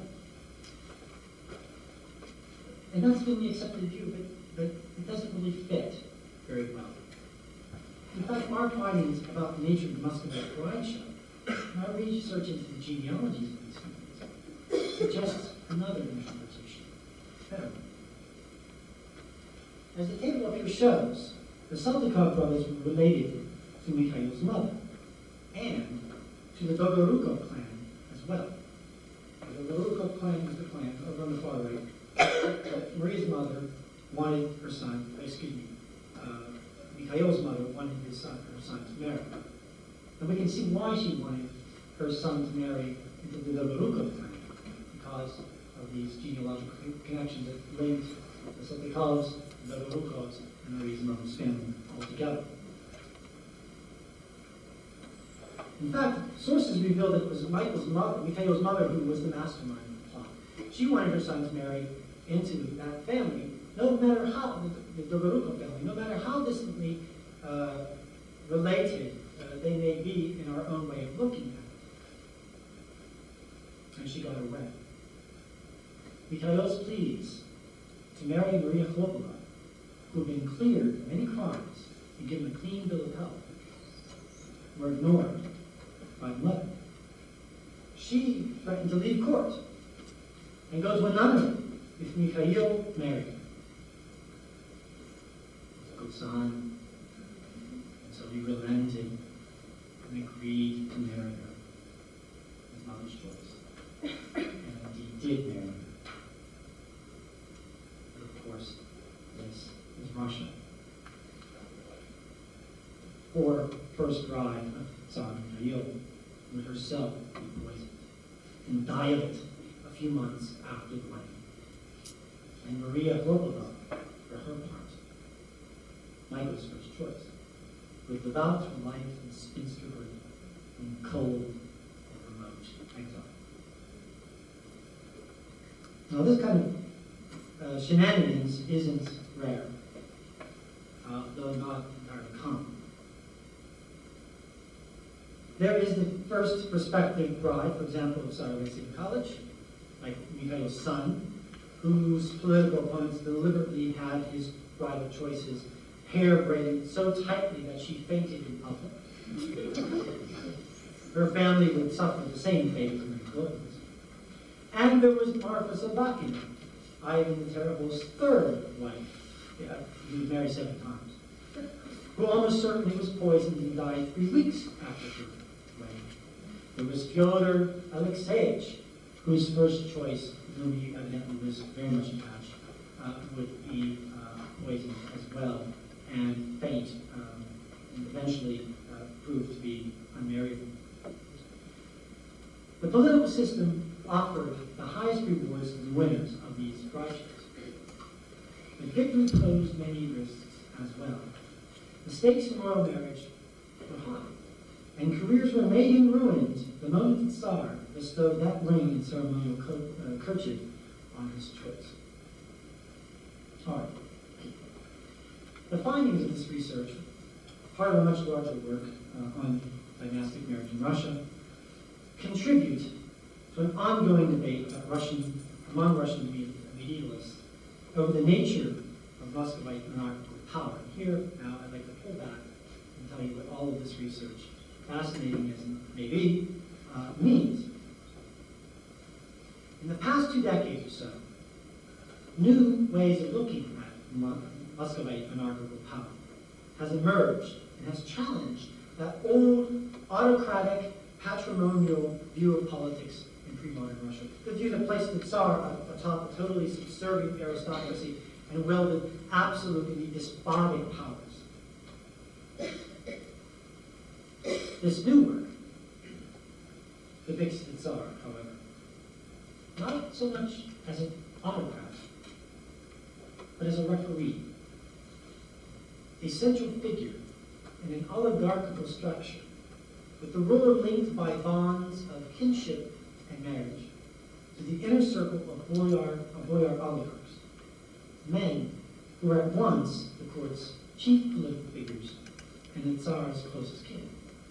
And that's been the accepted view, but it doesn't really fit very well. In fact, our findings about the nature of the Muscovite bride show, and our research into the genealogies of these families, suggests another interpretation. Better one. As the table up here shows, the Saltykov brothers were related to Mikhail's mother, and to the Dolgorukov clan as well. The Dolgorukov clan was the clan over on the far right. Maria's mother wanted her son, Mikhail's mother wanted her son to marry. And we can see why she wanted her son to marry into the Dolgorukov clan, because of these genealogical connections that linked the Saltykovs, the Dolgorukovs, and Maria's mother's family all together. In fact, sources reveal that it was Mikhail's mother, who was the mastermind of the plot. She wanted her son to marry into that family, no matter how, the Dolgorukov family, no matter how distantly related they may be in our own way of looking at it. And she got her way. Mikhail's pleas to marry Maria Khlopova, who had been cleared of any crimes and given a clean bill of health, were ignored by the mother. She threatened to leave court and go to another if Mikhail married her. Good son, and so he relented and agreed to marry her. His mother's choice. And he did marry her. But of course, this is Russia. Poor first bride of Tsar Mikhail would herself be poisoned and die of it a few months after the wedding. And Maria Khlopova, for her part, Michael's first choice, was devout to life in spinsterhood in cold and remote exile. Now, this kind of shenanigans isn't rare, though not entirely common. There is the first prospective bride, for example, of Tsar Alexei College, like Mikhail's son, whose political opponents deliberately had his bridal choices hair braided so tightly that she fainted in public. Her family would suffer the same fate as many clothes. And there was Marfa Sobakina, Ivan the Terrible's third wife. Yeah, he was married 7 times. Who almost certainly was poisoned and died 3 weeks after her wedding. There was Fyodor Alexeyevich, whose first choice, whom he evidently was very much attached, would be poisoned as well and faint, and eventually proved to be unmarriable. The political system offered the highest rewards to the winners of these bride shows. But victory posed many risks as well. The stakes in royal marriage were high, and careers were made and ruined the moment the Tsar bestowed that ring and ceremonial kerchief on his choice. All right. The findings of this research, part of a much larger work on dynastic marriage in Russia, contribute to an ongoing debate among Russian medievalists over the nature of Muscovite monarchical power. Here, now, I'd like to pull back and tell you what all of this research, fascinating as it may be, means. In the past 2 decades or so, new ways of looking at Muscovite monarchical power has emerged and has challenged that old autocratic patrimonial view of politics in pre-modern Russia. The view that placed the Tsar atop a totally subservient aristocracy and wielded absolutely despotic powers. This new work depicts the Tsar, however, not so much as an autocrat, but as a referee, a central figure in an oligarchical structure, with the ruler linked by bonds of kinship and marriage to the inner circle of boyar oligarchs, men who were at once the court's chief political figures and the Tsar's closest kin.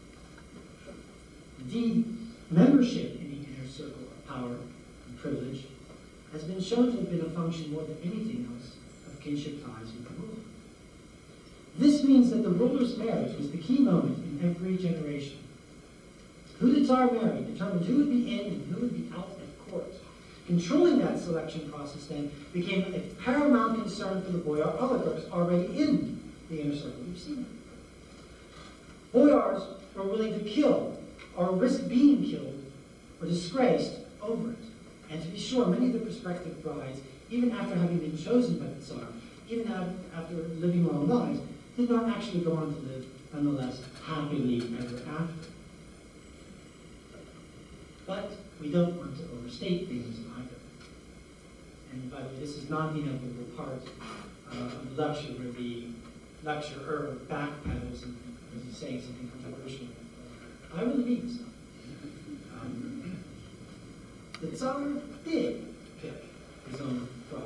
Indeed, membership in the inner circle of power and privilege has been shown to have been a function more than anything else of kinship ties with the ruler. This means that the ruler's marriage was the key moment in every generation. Who the Tsar married determined who would be in and who would be out at court. Controlling that selection process then became a paramount concern for the boyar oligarchs already in the inner circle we've seen. Boyars were willing to kill or risk being killed or disgraced over it. And to be sure, many of the prospective brides, even after having been chosen by the Tsar, even after living long lives, did not actually go on to live, nonetheless, happily ever after. But we don't want to overstate things either. And by the way, this is not the inevitable part of the lecture where the lecturer backpedals and is saying something controversial. I really mean so. The Tsar did pick his own bride.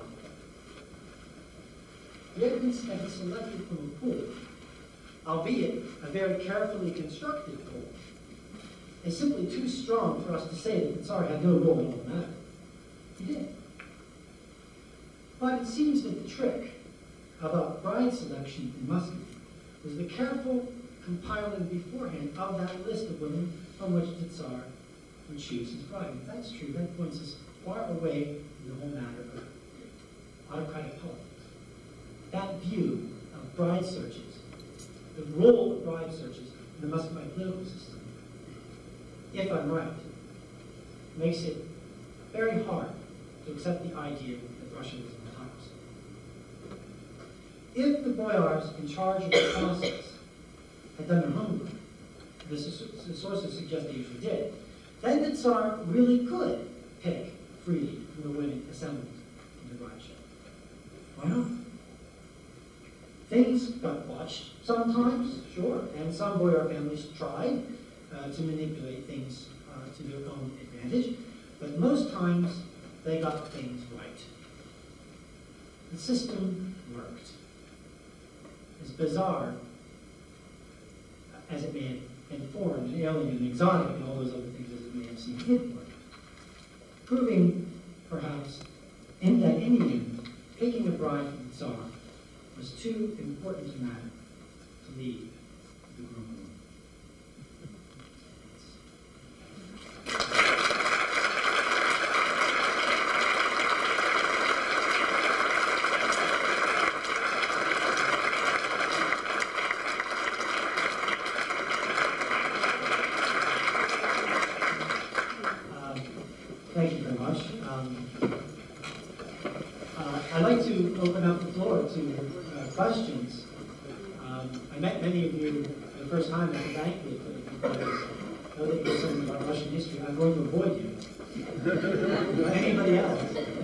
The evidence that he selected from a pool, albeit a very carefully constructed pool, is simply too strong for us to say that the Tsar had no role in all the matter. He did. But it seems that the trick about bride selection in Muscovy was the careful compiling beforehand of that list of women from which the Tsar would choose his bride. If that's true, that points us far away from the whole matter of autocratic politics. That view of bride searches, the role of bride searches in the Muscovite political system, if I'm right, makes it very hard to accept the idea that Russia was an autocracy. If the boyars in charge of the process had done their homework, the sources suggest they usually did, then the Tsar really could pick freely from the women assembled in the bride show. Why not? Things got watched sometimes, sure, and some boyar families tried to manipulate things to their own advantage, but most times they got things right. The system worked. As bizarre as it may have been foreign and alien and exotic and all those other things as it may have seemed, it worked. Proving, perhaps, in that in the end, picking a bride from the Tsar was too important a matter to leave the groom. Thank you very much. I'd like to open up the floor to questions. I met many of you for the first time at the banquet because I know that you're something about Russian history. I'm going to avoid you. But anybody else?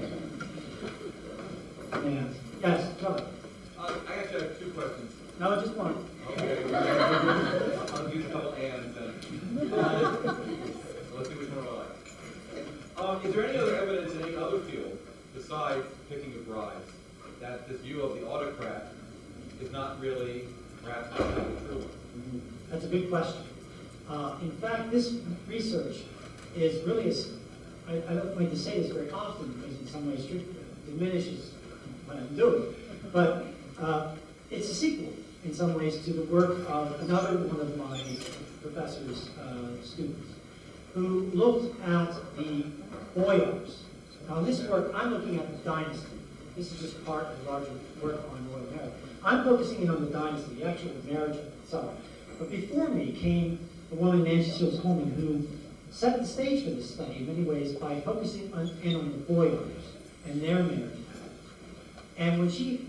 Yeah. Yes, John. I actually have two questions. No, just one. Okay. I'll use a couple ands then. Let's see which one I like. Is there any other evidence in any other field besides picking of brides that this view of the autocrat is not really, perhaps, not a true one? That's a good question. In fact, this research is really, I don't like to say this very often because in some ways it diminishes what I'm doing, but it's a sequel in some ways to the work of another one of my professor's students who looked at the boyars. Now in this work, I'm looking at the dynasty. This is just part of a larger work on royal marriage. I'm focusing in on the dynasty, the actual marriage of the Tsar. But before me came a woman, Nancy Shields Holman, who set the stage for this study in many ways by focusing in on the boyars and their marriage. And when she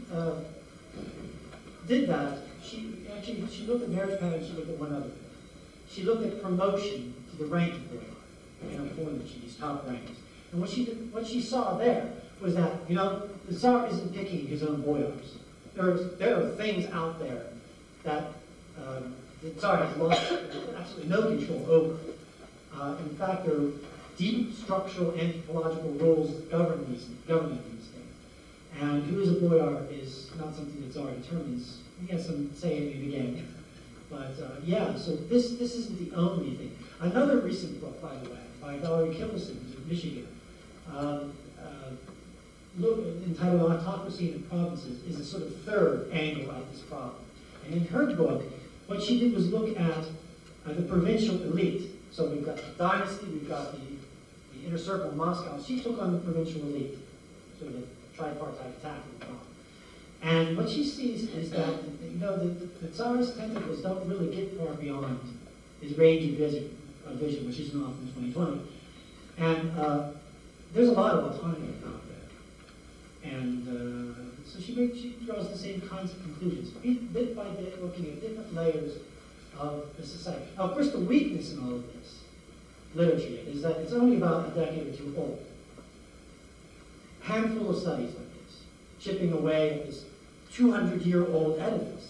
did that, she looked at marriage patterns, she looked at one other thing. She looked at promotion to the rank of boyar and appointment to these top ranks. And what she saw there was that, the Tsar isn't picking his own boyars. There are things out there that the Tsar has lost absolutely no control over. In fact, there are deep structural anthropological rules governing these things. And who is a boyar is not something the Tsar determines. He has some say in the game. But yeah, so this isn't the only thing. Another recent book, by the way, by Valerie Killerson, who's at Michigan, entitled Autocracy in the Provinces, is a sort of third angle at this problem. And in her book, what she did was look at the provincial elite. So we've got the dynasty, we've got the inner circle of Moscow. She took on the provincial elite, sort of a tripartite attack on the problem. And what she sees is that the Tsar's tentacles don't really get far beyond his range of vision, which isn't often 20/20. And there's a lot of autonomy out there. And so she draws the same kinds of conclusions, bit by bit, looking at different layers of the society. Now, of course, the weakness in all of this literature is that it's only about a decade or two old. Handful of studies like this, chipping away at this 200-year-old edifice.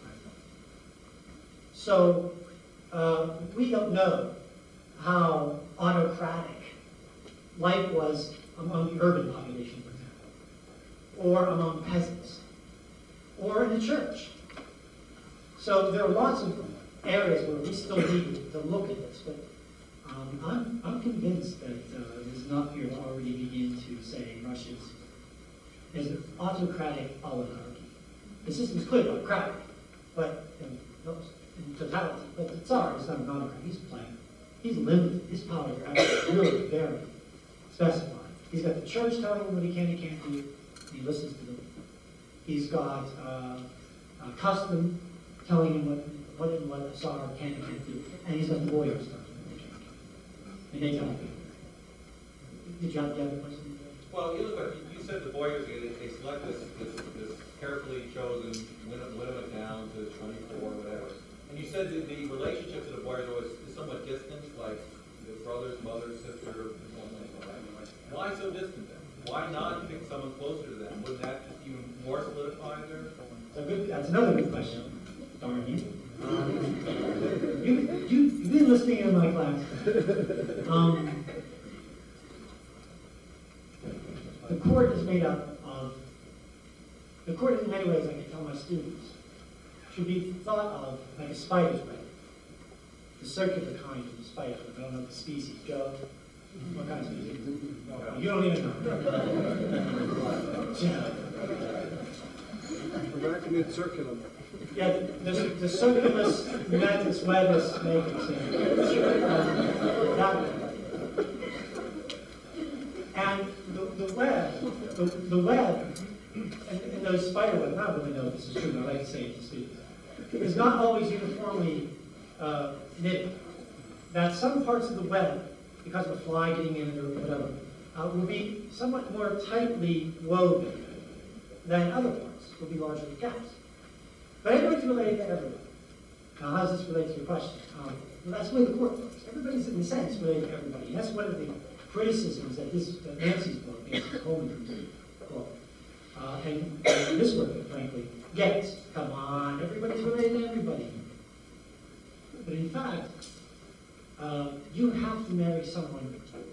So we don't know how autocratic life was among the urban population, for example, or among peasants, or in the church. So there are lots of areas where we still need to look at this, but I'm convinced that there's enough here to already begin to say Russia is an autocratic oligarchy. The system is clearly autocratic, but in totality. But the Tsar is not an autocrat. He's playing. He's limited. His powers are actually really very specified. He's got the church telling him what he can and can't do. He listens to them. He's got custom telling him what the Tsar can and can't do. And he's got the boyars telling him what they can and can't do. And they tell him. Did you have a question? Well, you said the boyars, they select this carefully chosen, whittle it down to 24, whatever. And you said that the relationship to the boyars is somewhat distant, like the brothers, mother, sister, and something like that. Why so distant then? Why not pick someone closer to them? Wouldn't that just even more solidify their... That's another good question. Darn you. You've been listening in my class. The court is made up of, the court in many ways, I can tell my students, should be thought of like a spider's web. The circular kind of the spider's web. I don't know the species. Joe? What kind of species? No, you don't even know. Arachnid circulum. Yeah, the circulus mantis webus matrix. And the web, and those spider webs, I don't really know if this is true, but I like to say it to students, is not always uniformly knitted. That some parts of the web, because of a fly getting in it or whatever, will be somewhat more tightly woven than other parts, will be larger gaps. But everybody's related to everyone. Now, how does this relate to your question? Well, that's the way the court works. Everybody's, in a sense, related to everybody. That's one of the criticisms that Nancy's book, Nancy Coleman's book, and this work, frankly, gets. Come on, everybody's related to everybody. But in fact, you have to marry someone,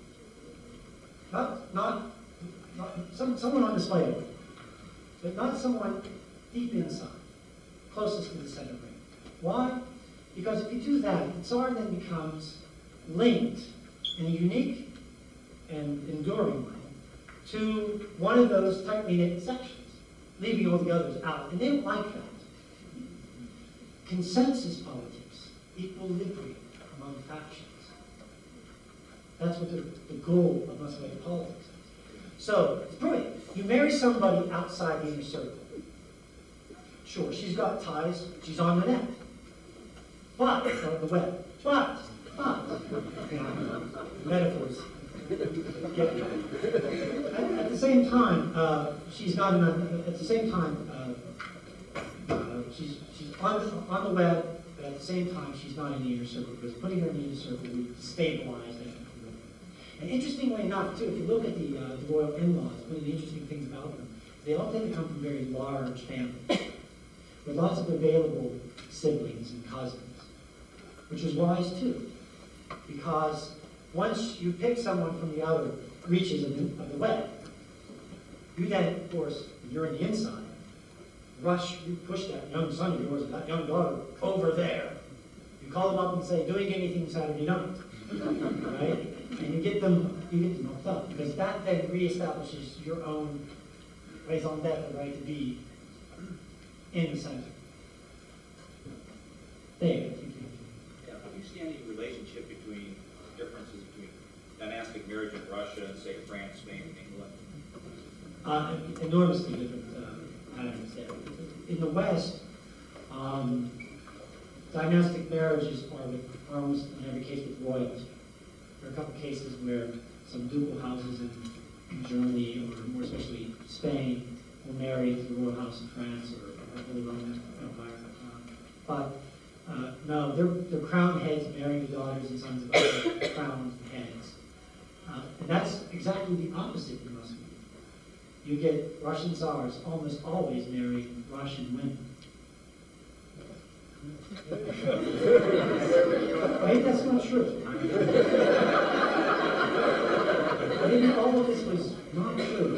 someone on display, but not someone deep inside, closest to the center ring. Why? Because if you do that, the Tsar then becomes linked in a unique and enduring way to one of those tightly knit sections, leaving all the others out. And they don't like that. Consensus politics, equilibrium among factions. That's what the goal of Mussolini politics is. So, it's brilliant. You marry somebody outside the inner circle. Sure, she's got ties, she's on the net. But, or the web. But, metaphors At the same time, she's not. At the same time, she's on the web. But at the same time, she's not in the inner circle because putting her in the inner circle would destabilize that. And interestingly enough, too, if you look at the royal in-laws, one of the interesting things about them, they all tend to come from very large families with lots of available siblings and cousins, which is wise too, because once you pick someone from the outer reaches of the web, you then, of course, when you're on the inside, you push that young son of yours and that young daughter over there. You call them up and say, doing anything Saturday night, right? And you get them hooked up, because that then reestablishes your own raison d'etre, the right to be in the center. There. Yeah, do you see any relationship between differences between dynastic marriage in Russia and, say, France, Spain, and England? Enormously different patterns there. In the West, dynastic marriages are almost in every case with royalty. There are a couple cases where some ducal houses in Germany, or more especially Spain, will marry to the royal house in France or the Holy Roman Empire. But no, they're crowned heads marrying the daughters and sons of other crowned heads. And that's exactly the opposite in Russia. You get Russian tsars almost always marry Russian women. Right? That's not true. Maybe all of this was not true.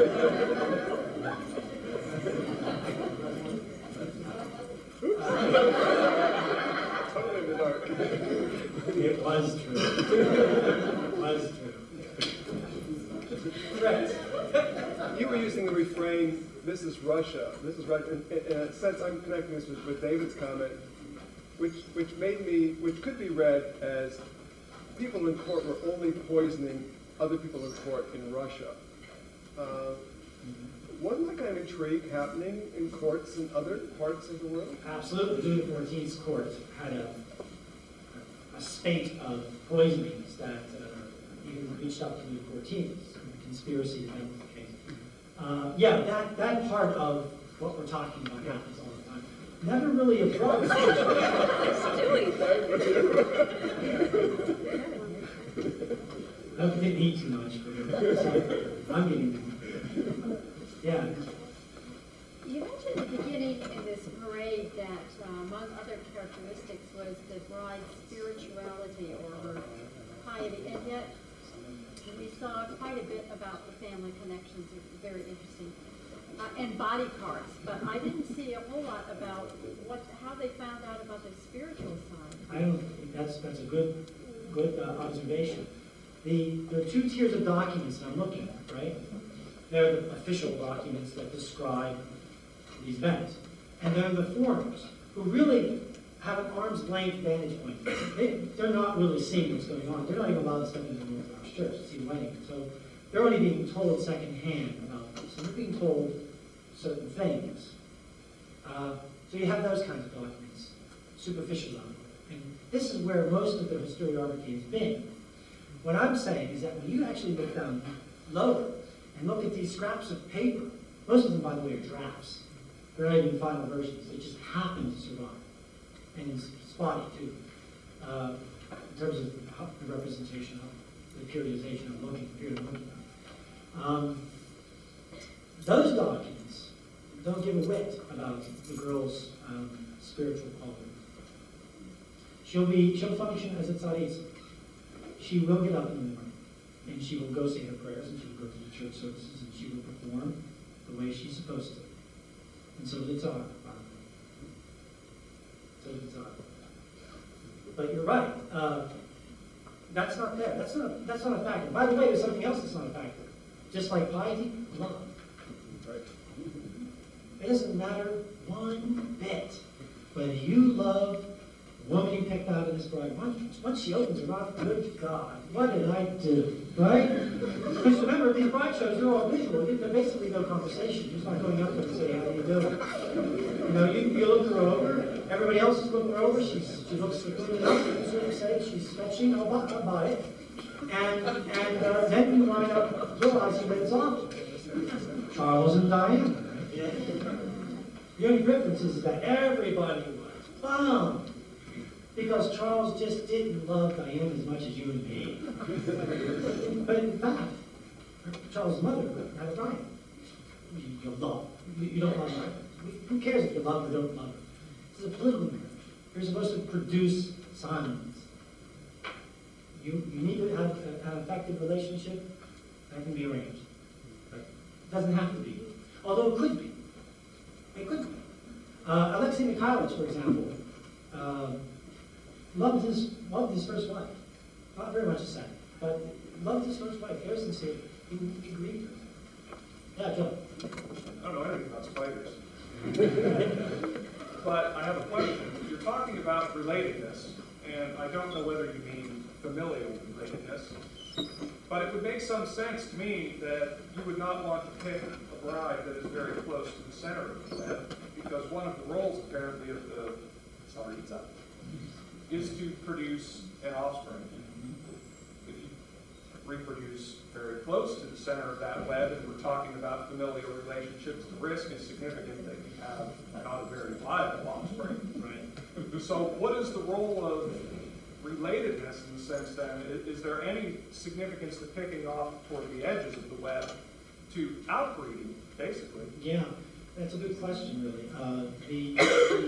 It was true. It was true. Correct. You were using the refrain, "This is Russia." This is Russia. In a sense, I'm connecting this with David's comment, which could be read as people in court were only poisoning other people in court in Russia. Wasn't that kind of intrigue happening in courts in other parts of the world? Absolutely. Louis XIV's court had a spate of poisonings that even reached up to Louis XIV's conspiracy to develop the case. Yeah, that part of what we're talking about happens all the time. Never really a problem. I hope you didn't eat too much. I'm getting. Yeah. You mentioned at the beginning in this parade that among other characteristics was the bride's spirituality or her piety, and yet we saw quite a bit about the family connections. It was very interesting. And body parts, but I didn't see a whole lot about how they found out about the spiritual side. I don't think that's a good observation. There are two tiers of documents that I'm looking at, right? They're the official documents that describe these events. And they're the foreigners, who really have an arm's length vantage point. They're not really seeing what's going on. They're not even allowed to step into the Orthodox Church to see weddings. So they're only being told secondhand about this. And they're being told certain things. So you have those kinds of documents, superficial documents. And this is where most of the historiography has been. What I'm saying is that when you actually look down lower and look at these scraps of paper, most of them, by the way, are drafts. They're not even final versions. They just happen to survive. And it's spotty, too, in terms of the representation of the periodization of looking, period of looking. Those documents don't give a whit about the girl's spiritual quality. She'll function as a tsaritsa. She will get up in the morning, and she will go say her prayers, and she will go to the church services, and she will perform the way she's supposed to. And so the Tsar. So the Tsar. But you're right. That's not there. That's not a factor. By the way, there's something else that's not a factor. Just like piety, love. Right. It doesn't matter one bit whether you love the woman you picked out in this bride. Once she opens her mouth, good God, what did I do? Right? Because remember, these bride shows, they're all visual. They're basically no conversation. You're just not going up there and saying, how do you doing? You know, you look her over. Everybody else is looking her over. She looks good enough. You sort of say she's fetching. I'll buy it. And then you wind up realizing that it's opposite. Charles and Diana. The only difference is that everybody was bummed because Charles just didn't love Diana as much as you and me. But in fact, Charles' mother had it right. You don't love her. Who cares if you love her or don't love her? This is a political marriage. You're supposed to produce sons. You need to have an effective relationship that can be arranged. It doesn't have to be. Although it could be. It could be. Alexei Mikhailovich, for example, loved his first wife. Not very much a second, but loved his first wife. Very sincerely. He grieved her. Yeah, Joe. I don't know anything about spiders. But I have a question. You're talking about relatedness, and I don't know whether you mean familial relatedness, but it would make some sense to me that you would not want to pick a bride that is very close to the center of the web, because one of the roles, apparently, of the tsaritsa is to produce an offspring. If you reproduce very close to the center of that web, and we're talking about familial relationships, the risk is significant that you have not a very viable offspring. Right. So what is the role of relatedness in the sense then? Is there any significance to picking off toward the edges of the web to outbreeding, basically? Yeah, that's a good question, really.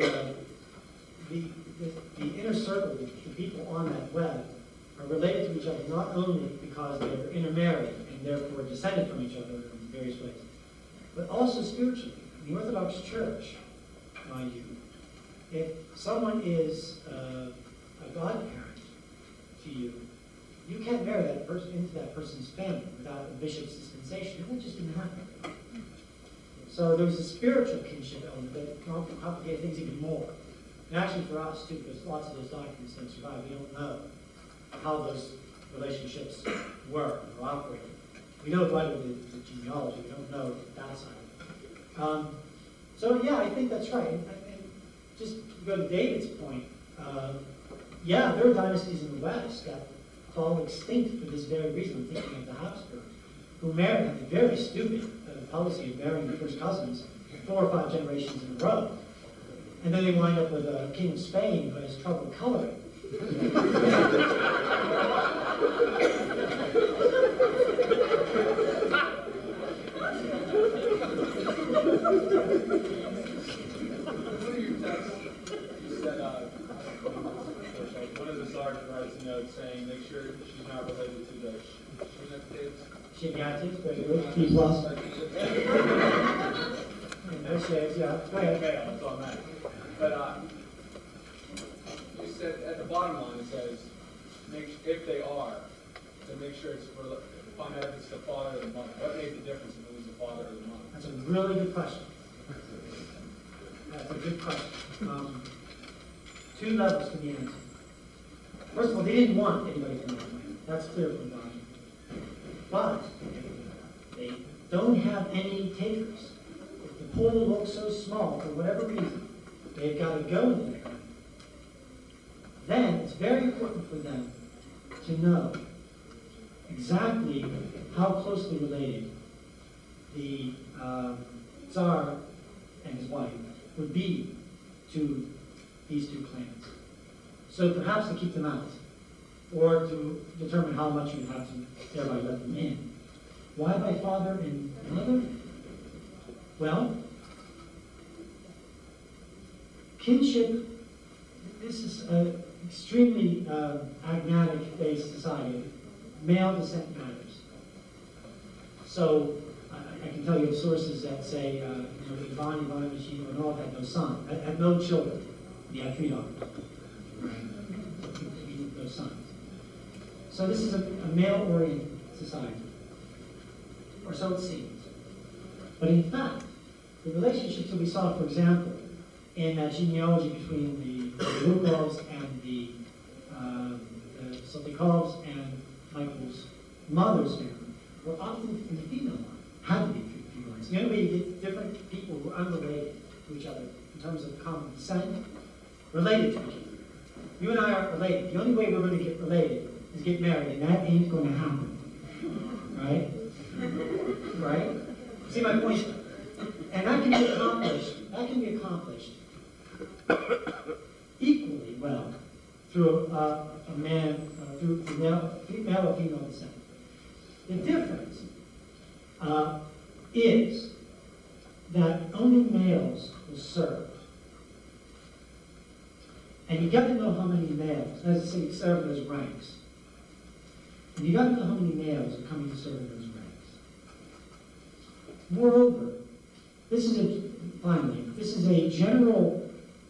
The inner circle, the people on that web, are related to each other not only because they're intermarried and therefore descended from each other in various ways, but also spiritually. In the Orthodox Church, mind you, if someone is a godparent to you, you can't marry that person into that person's family without a bishop's dispensation. That just didn't happen. So there's a spiritual kinship element that complicated things even more. And actually for us too, because lots of those documents don't survive. We don't know how those relationships work or operate. We know right of the genealogy. We don't know that side of it. So yeah, I think that's right. And just to go to David's point, yeah, there are dynasties in the West that fall extinct for this very reason. I'm thinking of the Habsburgs, who married, had the very stupid policy of marrying their first cousins 4 or 5 generations in a row. And then they wind up with a king of Spain who has trouble coloring. One of your texts, you said, one of the sergeant writes a note saying, make sure she's not related to the Shinyatives, very good. B plus. No shades, yeah. Go ahead. Okay, that's all that. But you said at the bottom line it says, if they are, to make sure it's find out if it's the father or the mother. What made the difference if it was the father or the mother? That's a really good question. That's a good question. 2 levels to the answer. First of all, they didn't want anybody from that land. That's clear from God. But they don't have any takers. If the pool looks so small, for whatever reason, they've got to go there. Then it's very important for them to know exactly how closely related the Tsar and his wife would be to these 2 clans. So perhaps to keep them out, or to determine how much you have to thereby let them in. Why by father and mother? Well, kinship, this is an extremely agnatic-based society. Male descent matters. So I can tell you of sources that say, Ivan Ivanovich Ivanov had no son, had no children. He had 3 daughters. No sons. So this is a male-oriented society, or so it seems. But in fact, the relationships that we saw, for example, in that genealogy between the Lukovs and the Saltykovs and Michael's mother's family were often in the female line. Had to be female lines. The only way you get different people who are unrelated to each other in terms of common descent, related to each other. You and I aren't related. The only way we're going to get related is get married, and that ain't going to happen. Right? Right? See my point? And that can be accomplished equally well through a man, through male or female descent. The difference is that only males will serve. And you got to know how many males, as I say, serve in those ranks. And you got to know how many males are coming to serve in those ranks. Moreover, this is a general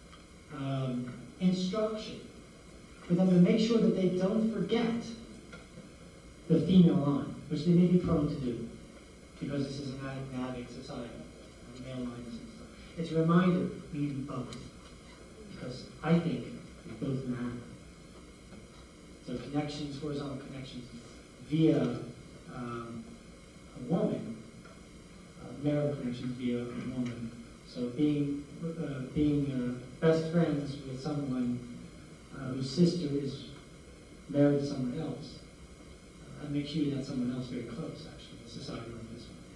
instruction for them to make sure that they don't forget the female line, which they may be prone to do, because this is an Adic society, a male line system. It's a reminder we need both, because I think they both matter. So connections, horizontal connections via a woman, marital connections via a woman. So being best friends with someone whose sister is married to someone else, makes you and that someone else very close, actually, in a society like this one.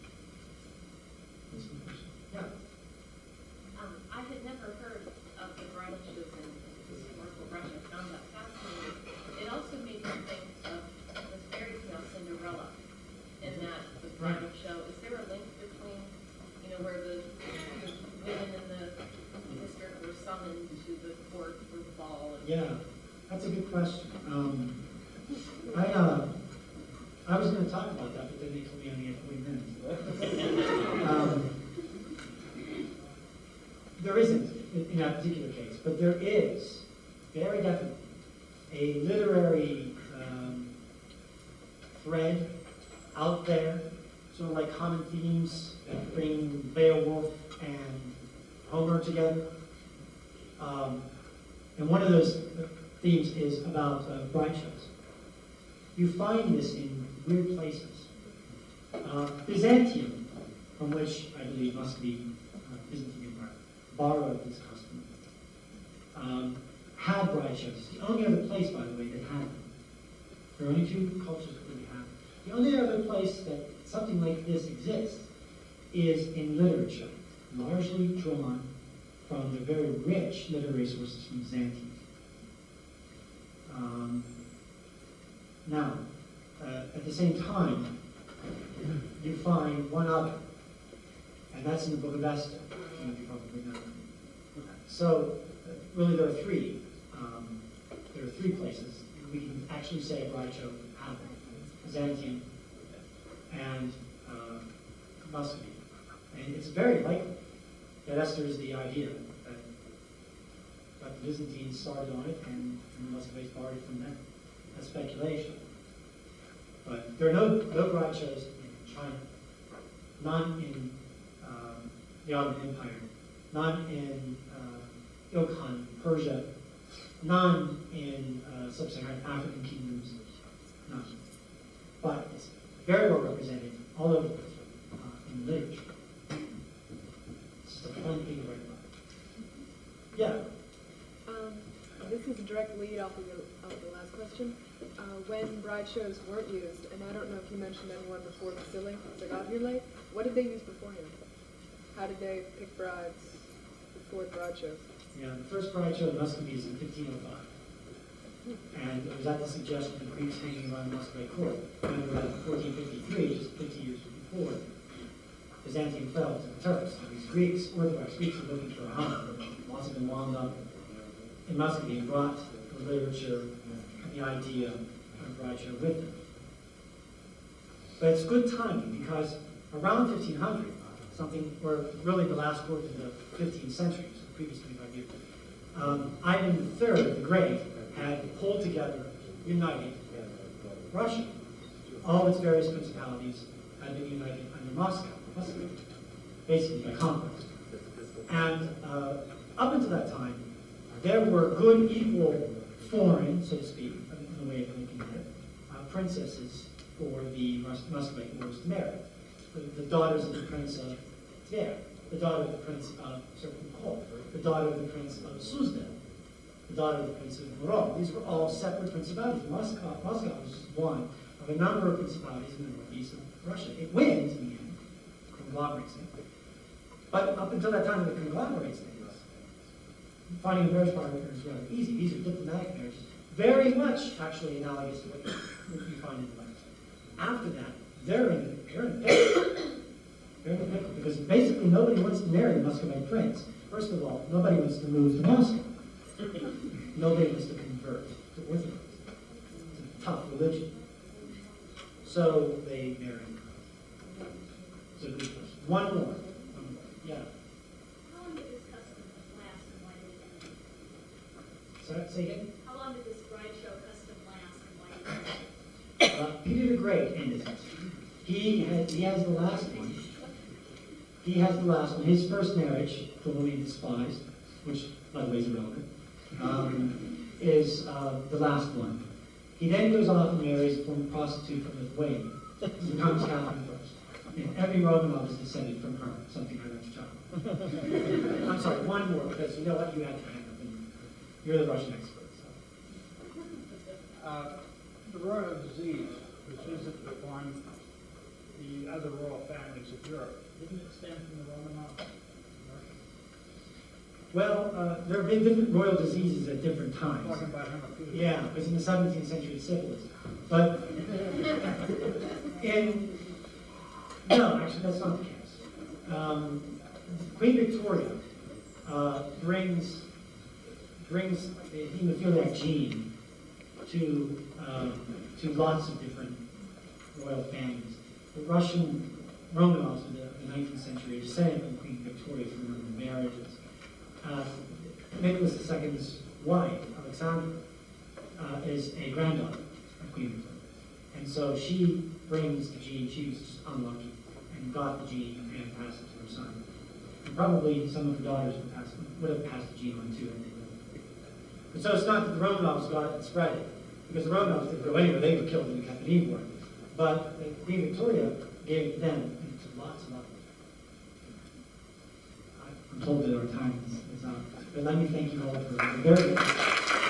Yeah. I had never heard of the bridal shows in historical Russia. I found that fascinating. It also made me think of the fairy tale Cinderella, in that the bridal show. Is there a link between, where the women in the district were summoned to the court for the ball? Yeah, that's a good question. I was going to talk about that, but then they told me I only had 40 minutes. There isn't in that particular case, but there is very definitely a literary thread out there, sort of like common themes that bring Beowulf and Homer together. And one of those themes is about bride shows. You find this in weird places. Byzantium, from which I believe must be Byzantine Empire, borrowed this custom, had bride shows. It's the only other place, by the way, that had them. There are only two cultures that really have them. The only other place that something like this exists is in literature, largely drawn from the very rich literary sources from Byzantium. Now, at the same time, you find one other, and that's in the Book of Esther. You probably know. So, really, there are three. There are three places we can actually say a bride show happened: Byzantium and Muscovy. And it's very likely that Esther is the idea that the Byzantines started on it, and the Muscovites borrowed it from them. That's speculation. But there are no bride shows in China, none in the Ottoman Empire, none in Ilkhan, Persia, none in sub-Saharan African kingdoms, none. But it's very well represented all over the place in literature. It's a fun thing to write about. Yeah. This is a direct lead off of the last question. When bride shows weren't used, and I don't know if you mentioned anyone before Vasily Zagovyerlay, what did they use beforehand? How did they pick brides before the bride shows? Yeah, the first bride show in Muscovy is in 1505. And it was at the suggestion of Greeks hanging around the Muscovite court. Remember that in 1453, just 50 years before, Byzantium fell to the Turks. And these Greeks, Orthodox Greeks, were looking for a home. Lots of them wound up in Muscovy and brought the literature and the idea of bride show with them. But it's good timing because around 1500, or really the last quarter of the 15th century, so the previous 25 years, Ivan III the Great had pulled together, united Russia. All its various principalities had been united under Moscow, basically by conquest. And up until that time, there were good, equal, foreign, so to speak, in the way of thinking of it, princesses for the Muscovite lords to marry. The daughters of the Prince of Tver, the daughter of the Prince of Serpentpol, the daughter of the Prince of Suzdal, the daughter of the Prince of Morocco. These were all separate principalities. Moscow was just one of a number of principalities in the northeast of Russia. It wins in the end, conglomerates it. But up until that time, it conglomerates things. Finding a marriage partner is rather easy. These are diplomatic marriages, very much actually analogous to what you find in the West. After that, they're in the pickle. They're in the pickle because basically nobody wants to marry the Muscovite prince. First of all, nobody wants to move to Moscow. Nobody wants to convert to Orthodox. It's a tough religion. So they marry. So good question. One more. Yeah. How long did this custom last and why did it end? Say again? How long did this bride show custom last and why did it end? Peter the Great ended it. He has the last one. He has the last one. His first marriage, the one he despised, which, by the way, is irrelevant, is the last one. He then goes off and marries a former prostitute from Lithuania. He becomes Catherine first. And every Romanov is descended from her, something I learned to tell. I'm sorry, one more, because you know what? You had to hang up, and you're the Russian expert. So. The royal disease, which isn't upon the other royal families of Europe, didn't it stem from the Romanovs? Well, there have been different royal diseases at different times. Talking about hemophilia. Yeah, because in the 17th century it's syphilis. But no, actually that's not the case. Queen Victoria brings the hemophiliac gene to lots of different royal families. The Russian Romanovs of the 19th century are descended from Queen Victoria through a number of marriages. Nicholas II's wife, Alexandra, is a granddaughter of Queen Victoria. And so she brings the gene, she was just unlucky, and got the gene and passed it to her son. And probably some of her daughters would have passed the gene on too if they lived. But so it's not that the Romanovs got it and spread it, because the Romanovs didn't go anywhere, they were killed in the Capenine War. But Queen Victoria gave it to them, and to lots of others. I'm told that our time is up. But let me thank you all for a very good